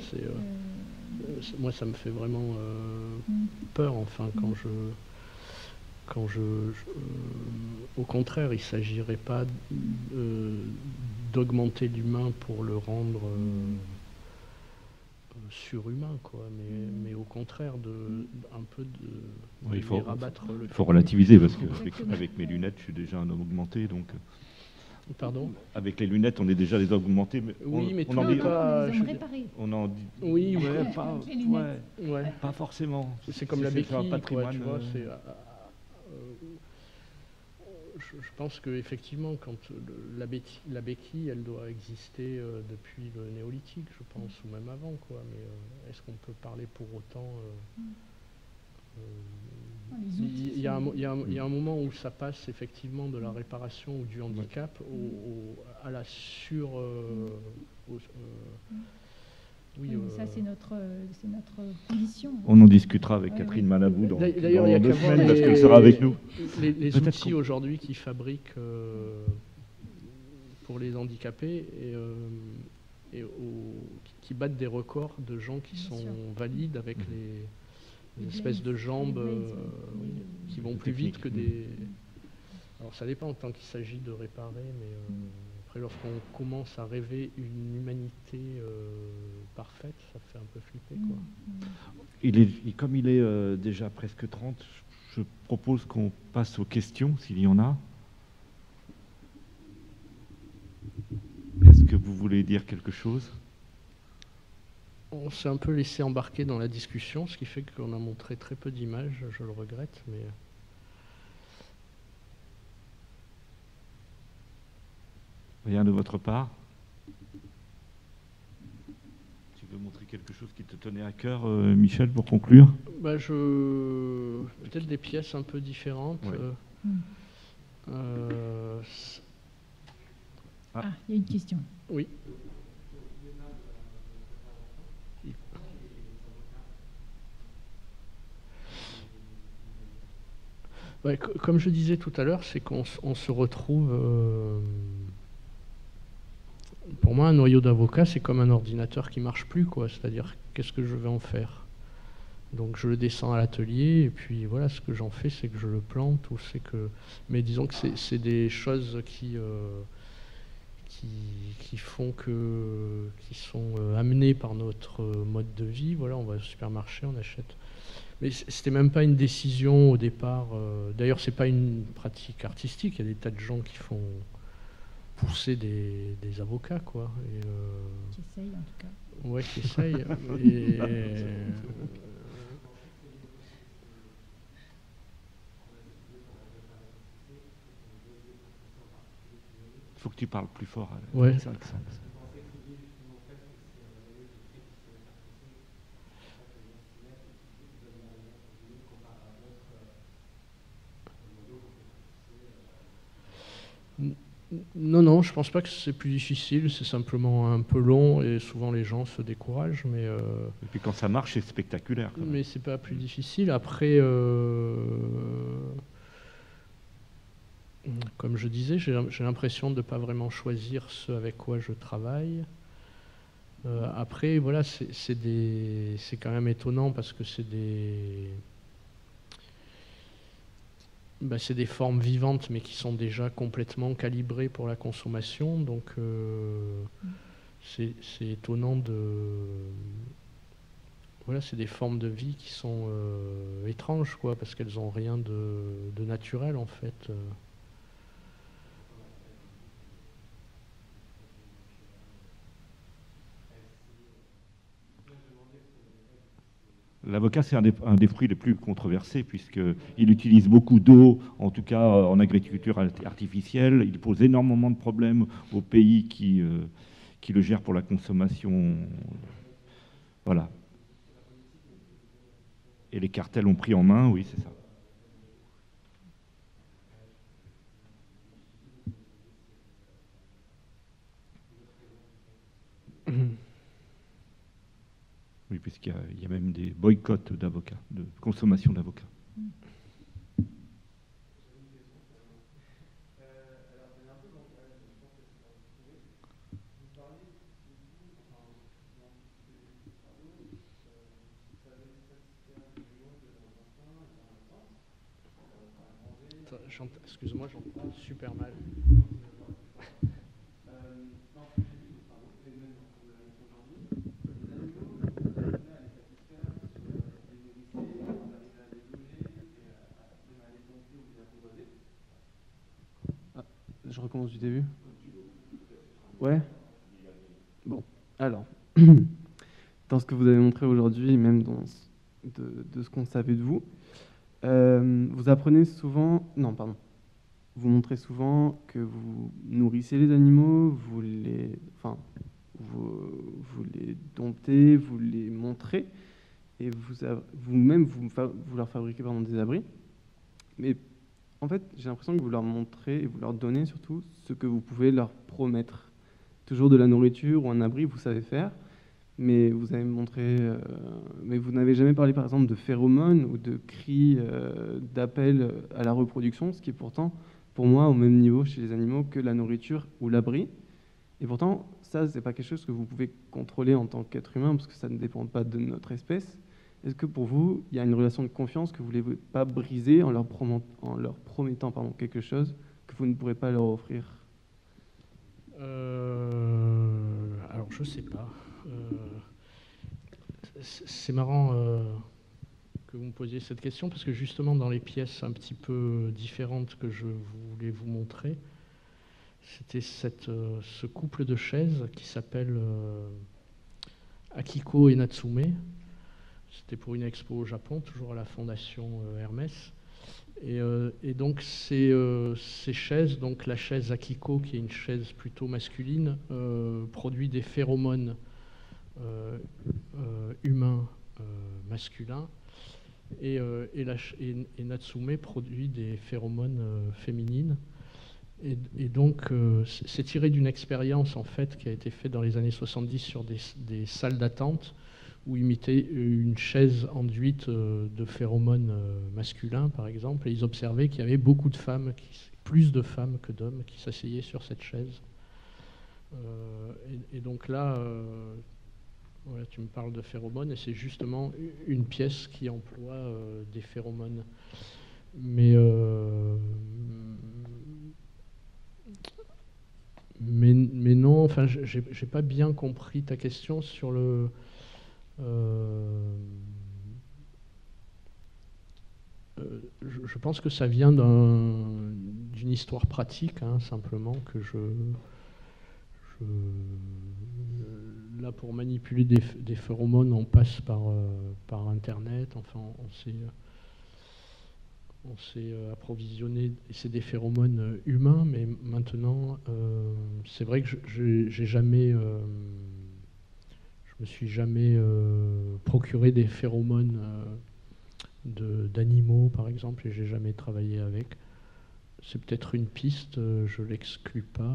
Moi ça me fait vraiment peur, enfin, au contraire, il ne s'agirait pas d'augmenter l'humain pour le rendre surhumain, quoi, mais au contraire, un peu de il faut rabattre le... Il faut relativiser, parce qu'avec mes lunettes, je suis déjà un homme augmenté, donc... Pardon ? Avec les lunettes, on est déjà des augmentés. Mais oui, mais on en dit pas... réparés. On en dit... Oui, pas forcément. C'est comme la béquille, quoi, tu vois, je pense qu'effectivement, quand la béquille, elle doit exister depuis le néolithique, je pense, ou même avant, quoi. Mais est-ce qu'on peut parler pour autant il y a un moment où ça passe effectivement de la réparation ou du handicap à la ça, c'est notre condition. On en discutera avec Catherine Malabou dans 2 semaines, parce qu'elle sera avec nous. Les outils aujourd'hui qui fabriquent pour les handicapés qui battent des records de gens qui sont valides avec les espèces de jambes qui vont plus vite que des... Alors ça dépend tant qu'il s'agit de réparer, mais après lorsqu'on commence à rêver une humanité parfaite, ça fait un peu flipper, quoi. Comme il est déjà presque 30, je propose qu'on passe aux questions, s'il y en a. Est-ce que vous voulez dire quelque chose? On s'est un peu laissé embarquer dans la discussion, ce qui fait qu'on a montré très peu d'images, je le regrette, mais... Rien de votre part? Tu veux montrer quelque chose qui te tenait à cœur, Michel, pour conclure? Peut-être des pièces un peu différentes. Ouais. Il y a une question. Oui. Ouais, comme je disais tout à l'heure, c'est qu'on se retrouve... Pour moi, un noyau d'avocat, c'est comme un ordinateur qui ne marche plus, quoi. C'est-à-dire, qu'est-ce que je vais en faire? Donc, je le descends à l'atelier, et puis voilà, ce que j'en fais, c'est que je le plante, ou c'est que... Mais disons que c'est des choses qui font que... qui sont amenées par notre mode de vie. Voilà, on va au supermarché, on achète... Mais c'était même pas une décision au départ. D'ailleurs, c'est pas une pratique artistique. Il y a des tas de gens qui font pousser des avocats, quoi. Qui essayent, en tout cas. Ouais, qui essayent. Il faut que tu parles plus fort. Ouais. Non, je pense pas que c'est plus difficile, c'est simplement un peu long et souvent les gens se découragent. Mais et puis quand ça marche, c'est spectaculaire. Mais c'est pas plus difficile. Après, comme je disais, j'ai l'impression de ne pas vraiment choisir ce avec quoi je travaille. Après, voilà, c'est quand même étonnant parce que c'est des formes vivantes, mais qui sont déjà complètement calibrées pour la consommation. Donc, c'est étonnant de... Voilà, c'est des formes de vie qui sont étranges, quoi, parce qu'elles n'ont rien de naturel, en fait. L'avocat, c'est un des fruits les plus controversés, puisqu'il utilise beaucoup d'eau, en tout cas en agriculture artificielle. Il pose énormément de problèmes aux pays qui le gèrent pour la consommation. Voilà. Et les cartels ont pris en main, oui, c'est ça. Oui, puisqu'il y a même des boycotts d'avocats, de consommation d'avocats. Excuse-moi, j'entends super mal. Je recommence du début. Ouais. Bon, alors, dans ce que vous avez montré aujourd'hui, même de ce qu'on savait de vous, vous apprenez souvent... Non, pardon. Vous montrez souvent que vous nourrissez les animaux, vous les domptez, vous les montrez, et vous-même, vous leur fabriquez des abris. Mais en fait, j'ai l'impression que vous leur montrez et vous leur donnez surtout ce que vous pouvez leur promettre. Toujours de la nourriture ou un abri, vous savez faire, mais vous avez montré... mais vous n'avez jamais parlé, par exemple, de phéromones ou de cris d'appel à la reproduction, ce qui est pourtant pour moi, au même niveau chez les animaux que la nourriture ou l'abri. Et pourtant, ça, c'est pas quelque chose que vous pouvez contrôler en tant qu'être humain, parce que ça ne dépend pas de notre espèce. Est-ce que pour vous, il y a une relation de confiance que vous ne voulez pas briser en leur promettant quelque chose que vous ne pourrez pas leur offrir? Alors, je sais pas. C'est marrant que vous me posiez cette question, parce que justement, dans les pièces un petit peu différentes que je voulais vous montrer, c'était ce couple de chaises qui s'appelle Akiko et Natsume. C'était pour une expo au Japon, toujours à la fondation Hermès. Et donc ces chaises, donc la chaise Akiko, qui est une chaise plutôt masculine, produit des phéromones humains masculins, et Natsume produit des phéromones féminines. Et donc c'est tiré d'une expérience en fait qui a été faite dans les années 70 sur des salles d'attente où imitaient une chaise enduite de phéromones masculins, par exemple, et ils observaient qu'il y avait beaucoup de femmes, plus de femmes que d'hommes, qui s'asseyaient sur cette chaise. Et donc là, voilà, tu me parles de phéromones, et c'est justement une pièce qui emploie des phéromones. Mais non, enfin, j'ai pas bien compris ta question sur le... je pense que ça vient d'une histoire pratique, hein, simplement, que là, pour manipuler des phéromones, on passe par Internet, enfin, on s'est approvisionné, et c'est des phéromones humains, mais maintenant, c'est vrai que j'ai jamais... je me suis jamais procuré des phéromones d'animaux, par exemple, et j'ai jamais travaillé avec. C'est peut-être une piste, je l'exclus pas.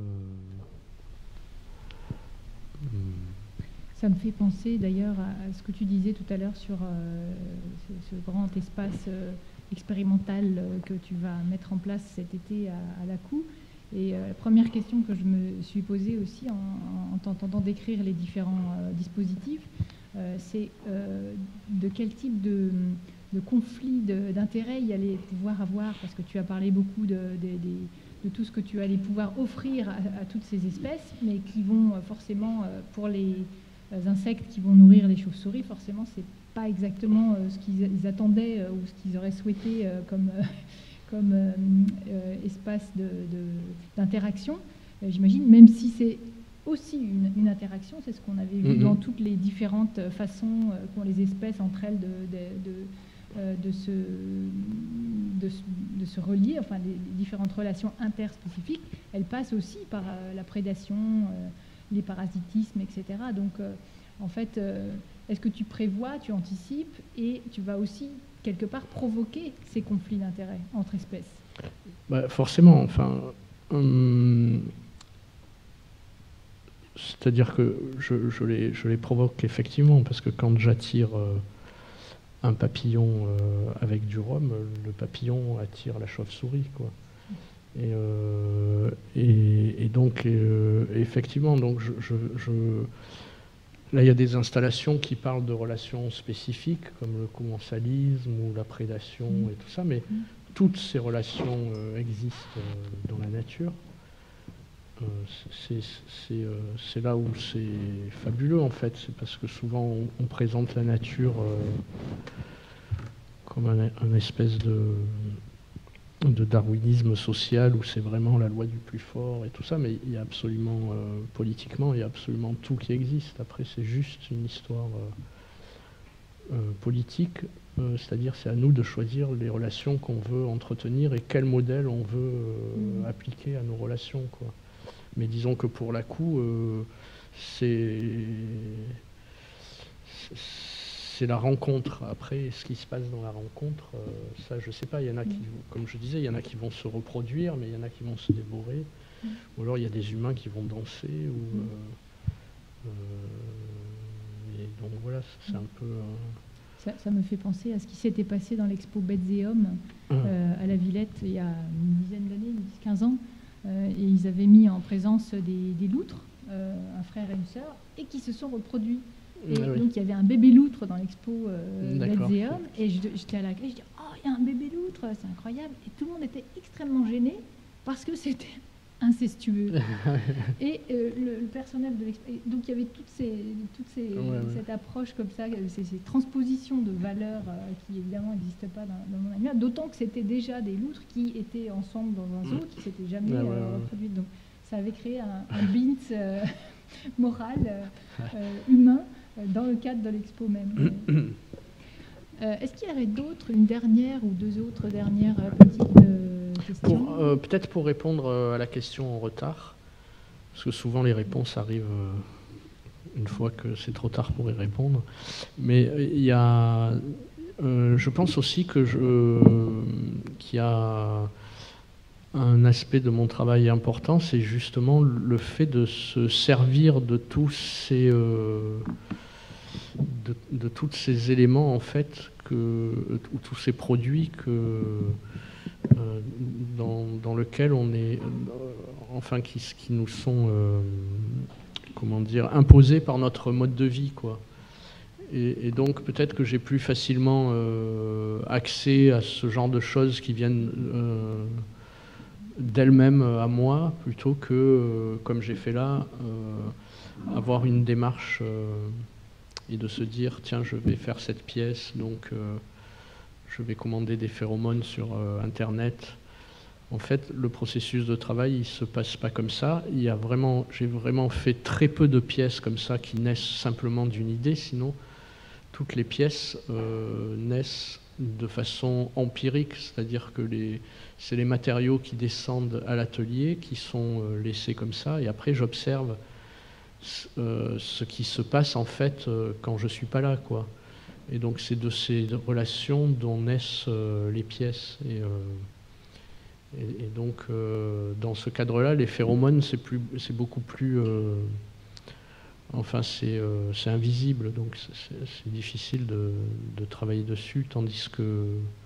Ça me fait penser d'ailleurs à ce que tu disais tout à l'heure sur ce grand espace expérimental que tu vas mettre en place cet été à Lacou. Et la première question que je me suis posée aussi en t'entendant décrire les différents dispositifs, c'est de quel type de conflit d'intérêts il allait pouvoir avoir, parce que tu as parlé beaucoup de tout ce que tu allais pouvoir offrir à toutes ces espèces, mais qui vont forcément, pour les insectes qui vont nourrir les chauves-souris, forcément, c'est pas exactement ce qu'ils attendaient ou ce qu'ils auraient souhaité comme espace d'interaction, j'imagine, même si c'est aussi une interaction, c'est ce qu'on avait vu dans toutes les différentes façons qu'ont les espèces entre elles de se relier, enfin les différentes relations interspécifiques, elles passent aussi par la prédation, les parasitismes, etc. Donc en fait, est-ce que tu prévois, tu anticipes, et tu vas aussi quelque part provoquer ces conflits d'intérêts entre espèces? Bah, forcément, enfin, c'est-à-dire que je les provoque effectivement, parce que quand j'attire un papillon avec du rhum, le papillon attire la chauve-souris, quoi. Et donc, effectivement, donc là, il y a des installations qui parlent de relations spécifiques, comme le commensalisme ou la prédation et tout ça, mais toutes ces relations existent dans la nature. C'est là où c'est fabuleux, en fait. C'est parce que souvent, on présente la nature comme un espèce de darwinisme social où c'est vraiment la loi du plus fort et tout ça, mais il y a absolument, politiquement, il y a absolument tout qui existe. Après, c'est juste une histoire politique, c'est-à-dire c'est à nous de choisir les relations qu'on veut entretenir et quel modèle on veut appliquer à nos relations, quoi. Mais disons que pour Lacou, c'est la rencontre. Après, ce qui se passe dans la rencontre, ça, je sais pas. Il y en a qui, comme je disais, il y en a qui vont se reproduire, mais il y en a qui vont se dévorer. Ou alors, il y a des humains qui vont danser. Et donc, voilà, c'est un peu... Ça me fait penser à ce qui s'était passé dans l'expo Bêtes et Hommes à la Villette il y a une dizaine d'années, 10-15 ans. Et ils avaient mis en présence des loutres, un frère et une sœur, et qui se sont reproduits. Et donc il y avait un bébé loutre dans l'expo Bêtes et Hommes. Et j'étais à l'accueil, je dis oh, il y a un bébé loutre, c'est incroyable. Et tout le monde était extrêmement gêné parce que c'était incestueux. Et le personnel de l'expo, donc il y avait cette approche comme ça, ces transpositions de valeurs qui évidemment n'existent pas dans le monde animal, d'autant que c'était déjà des loutres qui étaient ensemble dans un zoo, qui ne s'étaient jamais reproduites. Donc ça avait créé un bint moral, humain, dans le cadre de l'expo même. Est-ce qu'il y avait une dernière ou deux autres dernières petites questions? Peut-être pour répondre à la question en retard, parce que souvent les réponses arrivent une fois que c'est trop tard pour y répondre. Mais il y a, je pense aussi qu'il y a un aspect de mon travail important, c'est justement le fait de se servir de tous ces éléments en fait, ou tous ces produits dans lesquels on est, enfin qui nous sont comment dire, imposés par notre mode de vie, quoi. Et donc peut-être que j'ai plus facilement accès à ce genre de choses qui viennent d'elles-mêmes à moi, plutôt que, comme j'ai fait là, avoir une démarche et de se dire, tiens, je vais faire cette pièce, donc je vais commander des phéromones sur Internet. En fait, le processus de travail, il ne se passe pas comme ça. J'ai vraiment fait très peu de pièces comme ça qui naissent simplement d'une idée, sinon toutes les pièces naissent de façon empirique, c'est-à-dire que c'est les matériaux qui descendent à l'atelier qui sont laissés comme ça, et après j'observe ce qui se passe en fait quand je ne suis pas là, quoi. Et donc c'est de ces relations dont naissent les pièces. Et donc dans ce cadre-là, les phéromones, c'est beaucoup plus... enfin, c'est invisible, donc c'est difficile de travailler dessus, tandis que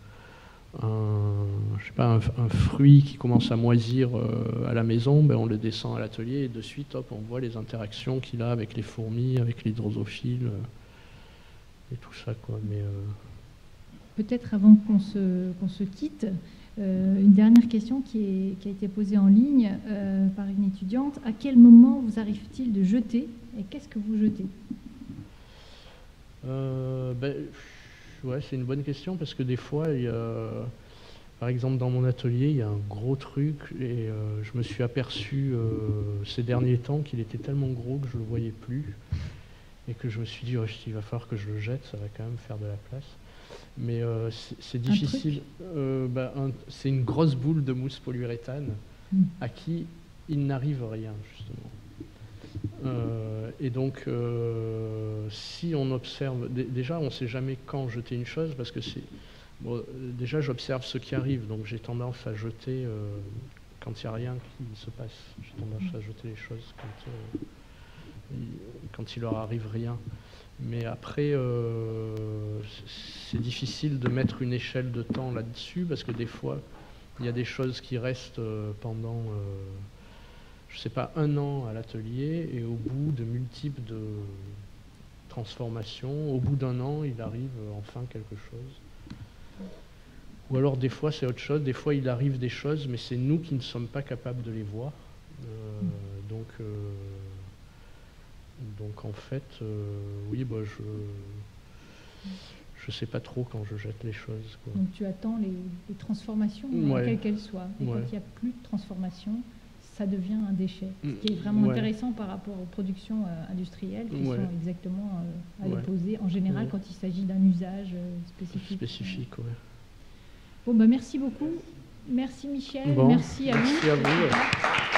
un fruit qui commence à moisir à la maison, ben on le descend à l'atelier et de suite, hop, on voit les interactions qu'il a avec les fourmis, avec les drosophiles et tout ça, quoi. Mais peut-être avant qu'on se quitte, une dernière question qui a été posée en ligne par une étudiante. À quel moment vous arrive-t-il de jeter et qu'est-ce que vous jetez? Ouais, c'est une bonne question parce que des fois, par exemple dans mon atelier, il y a un gros truc et je me suis aperçu ces derniers temps qu'il était tellement gros que je ne le voyais plus et que je me suis dit, il va falloir que je le jette, ça va quand même faire de la place. Mais c'est difficile. C'est une grosse boule de mousse polyuréthane à qui il n'arrive rien, justement. Et donc, si on observe... Déjà, on ne sait jamais quand jeter une chose, parce que déjà, j'observe ce qui arrive, donc j'ai tendance à jeter quand il n'y a rien qui se passe. J'ai tendance à jeter les choses quand il leur arrive rien. Mais après, c'est difficile de mettre une échelle de temps là-dessus, parce que des fois, il y a des choses qui restent pendant... je ne sais pas, 1 an à l'atelier, et au bout de multiples de transformations, au bout d'1 an, il arrive enfin quelque chose. Ou alors des fois c'est autre chose, des fois il arrive des choses, mais c'est nous qui ne sommes pas capables de les voir. Donc en fait, oui, je ne sais pas trop quand je jette les choses, quoi. Donc tu attends les transformations, quelles qu'elles soient. Et quand il n'y a plus de transformation, ça devient un déchet. Ce qui est vraiment intéressant par rapport aux productions industrielles qui sont exactement à l'opposé, en général quand il s'agit d'un usage spécifique. Bon, merci beaucoup. Merci Michel, merci à vous. Merci à vous.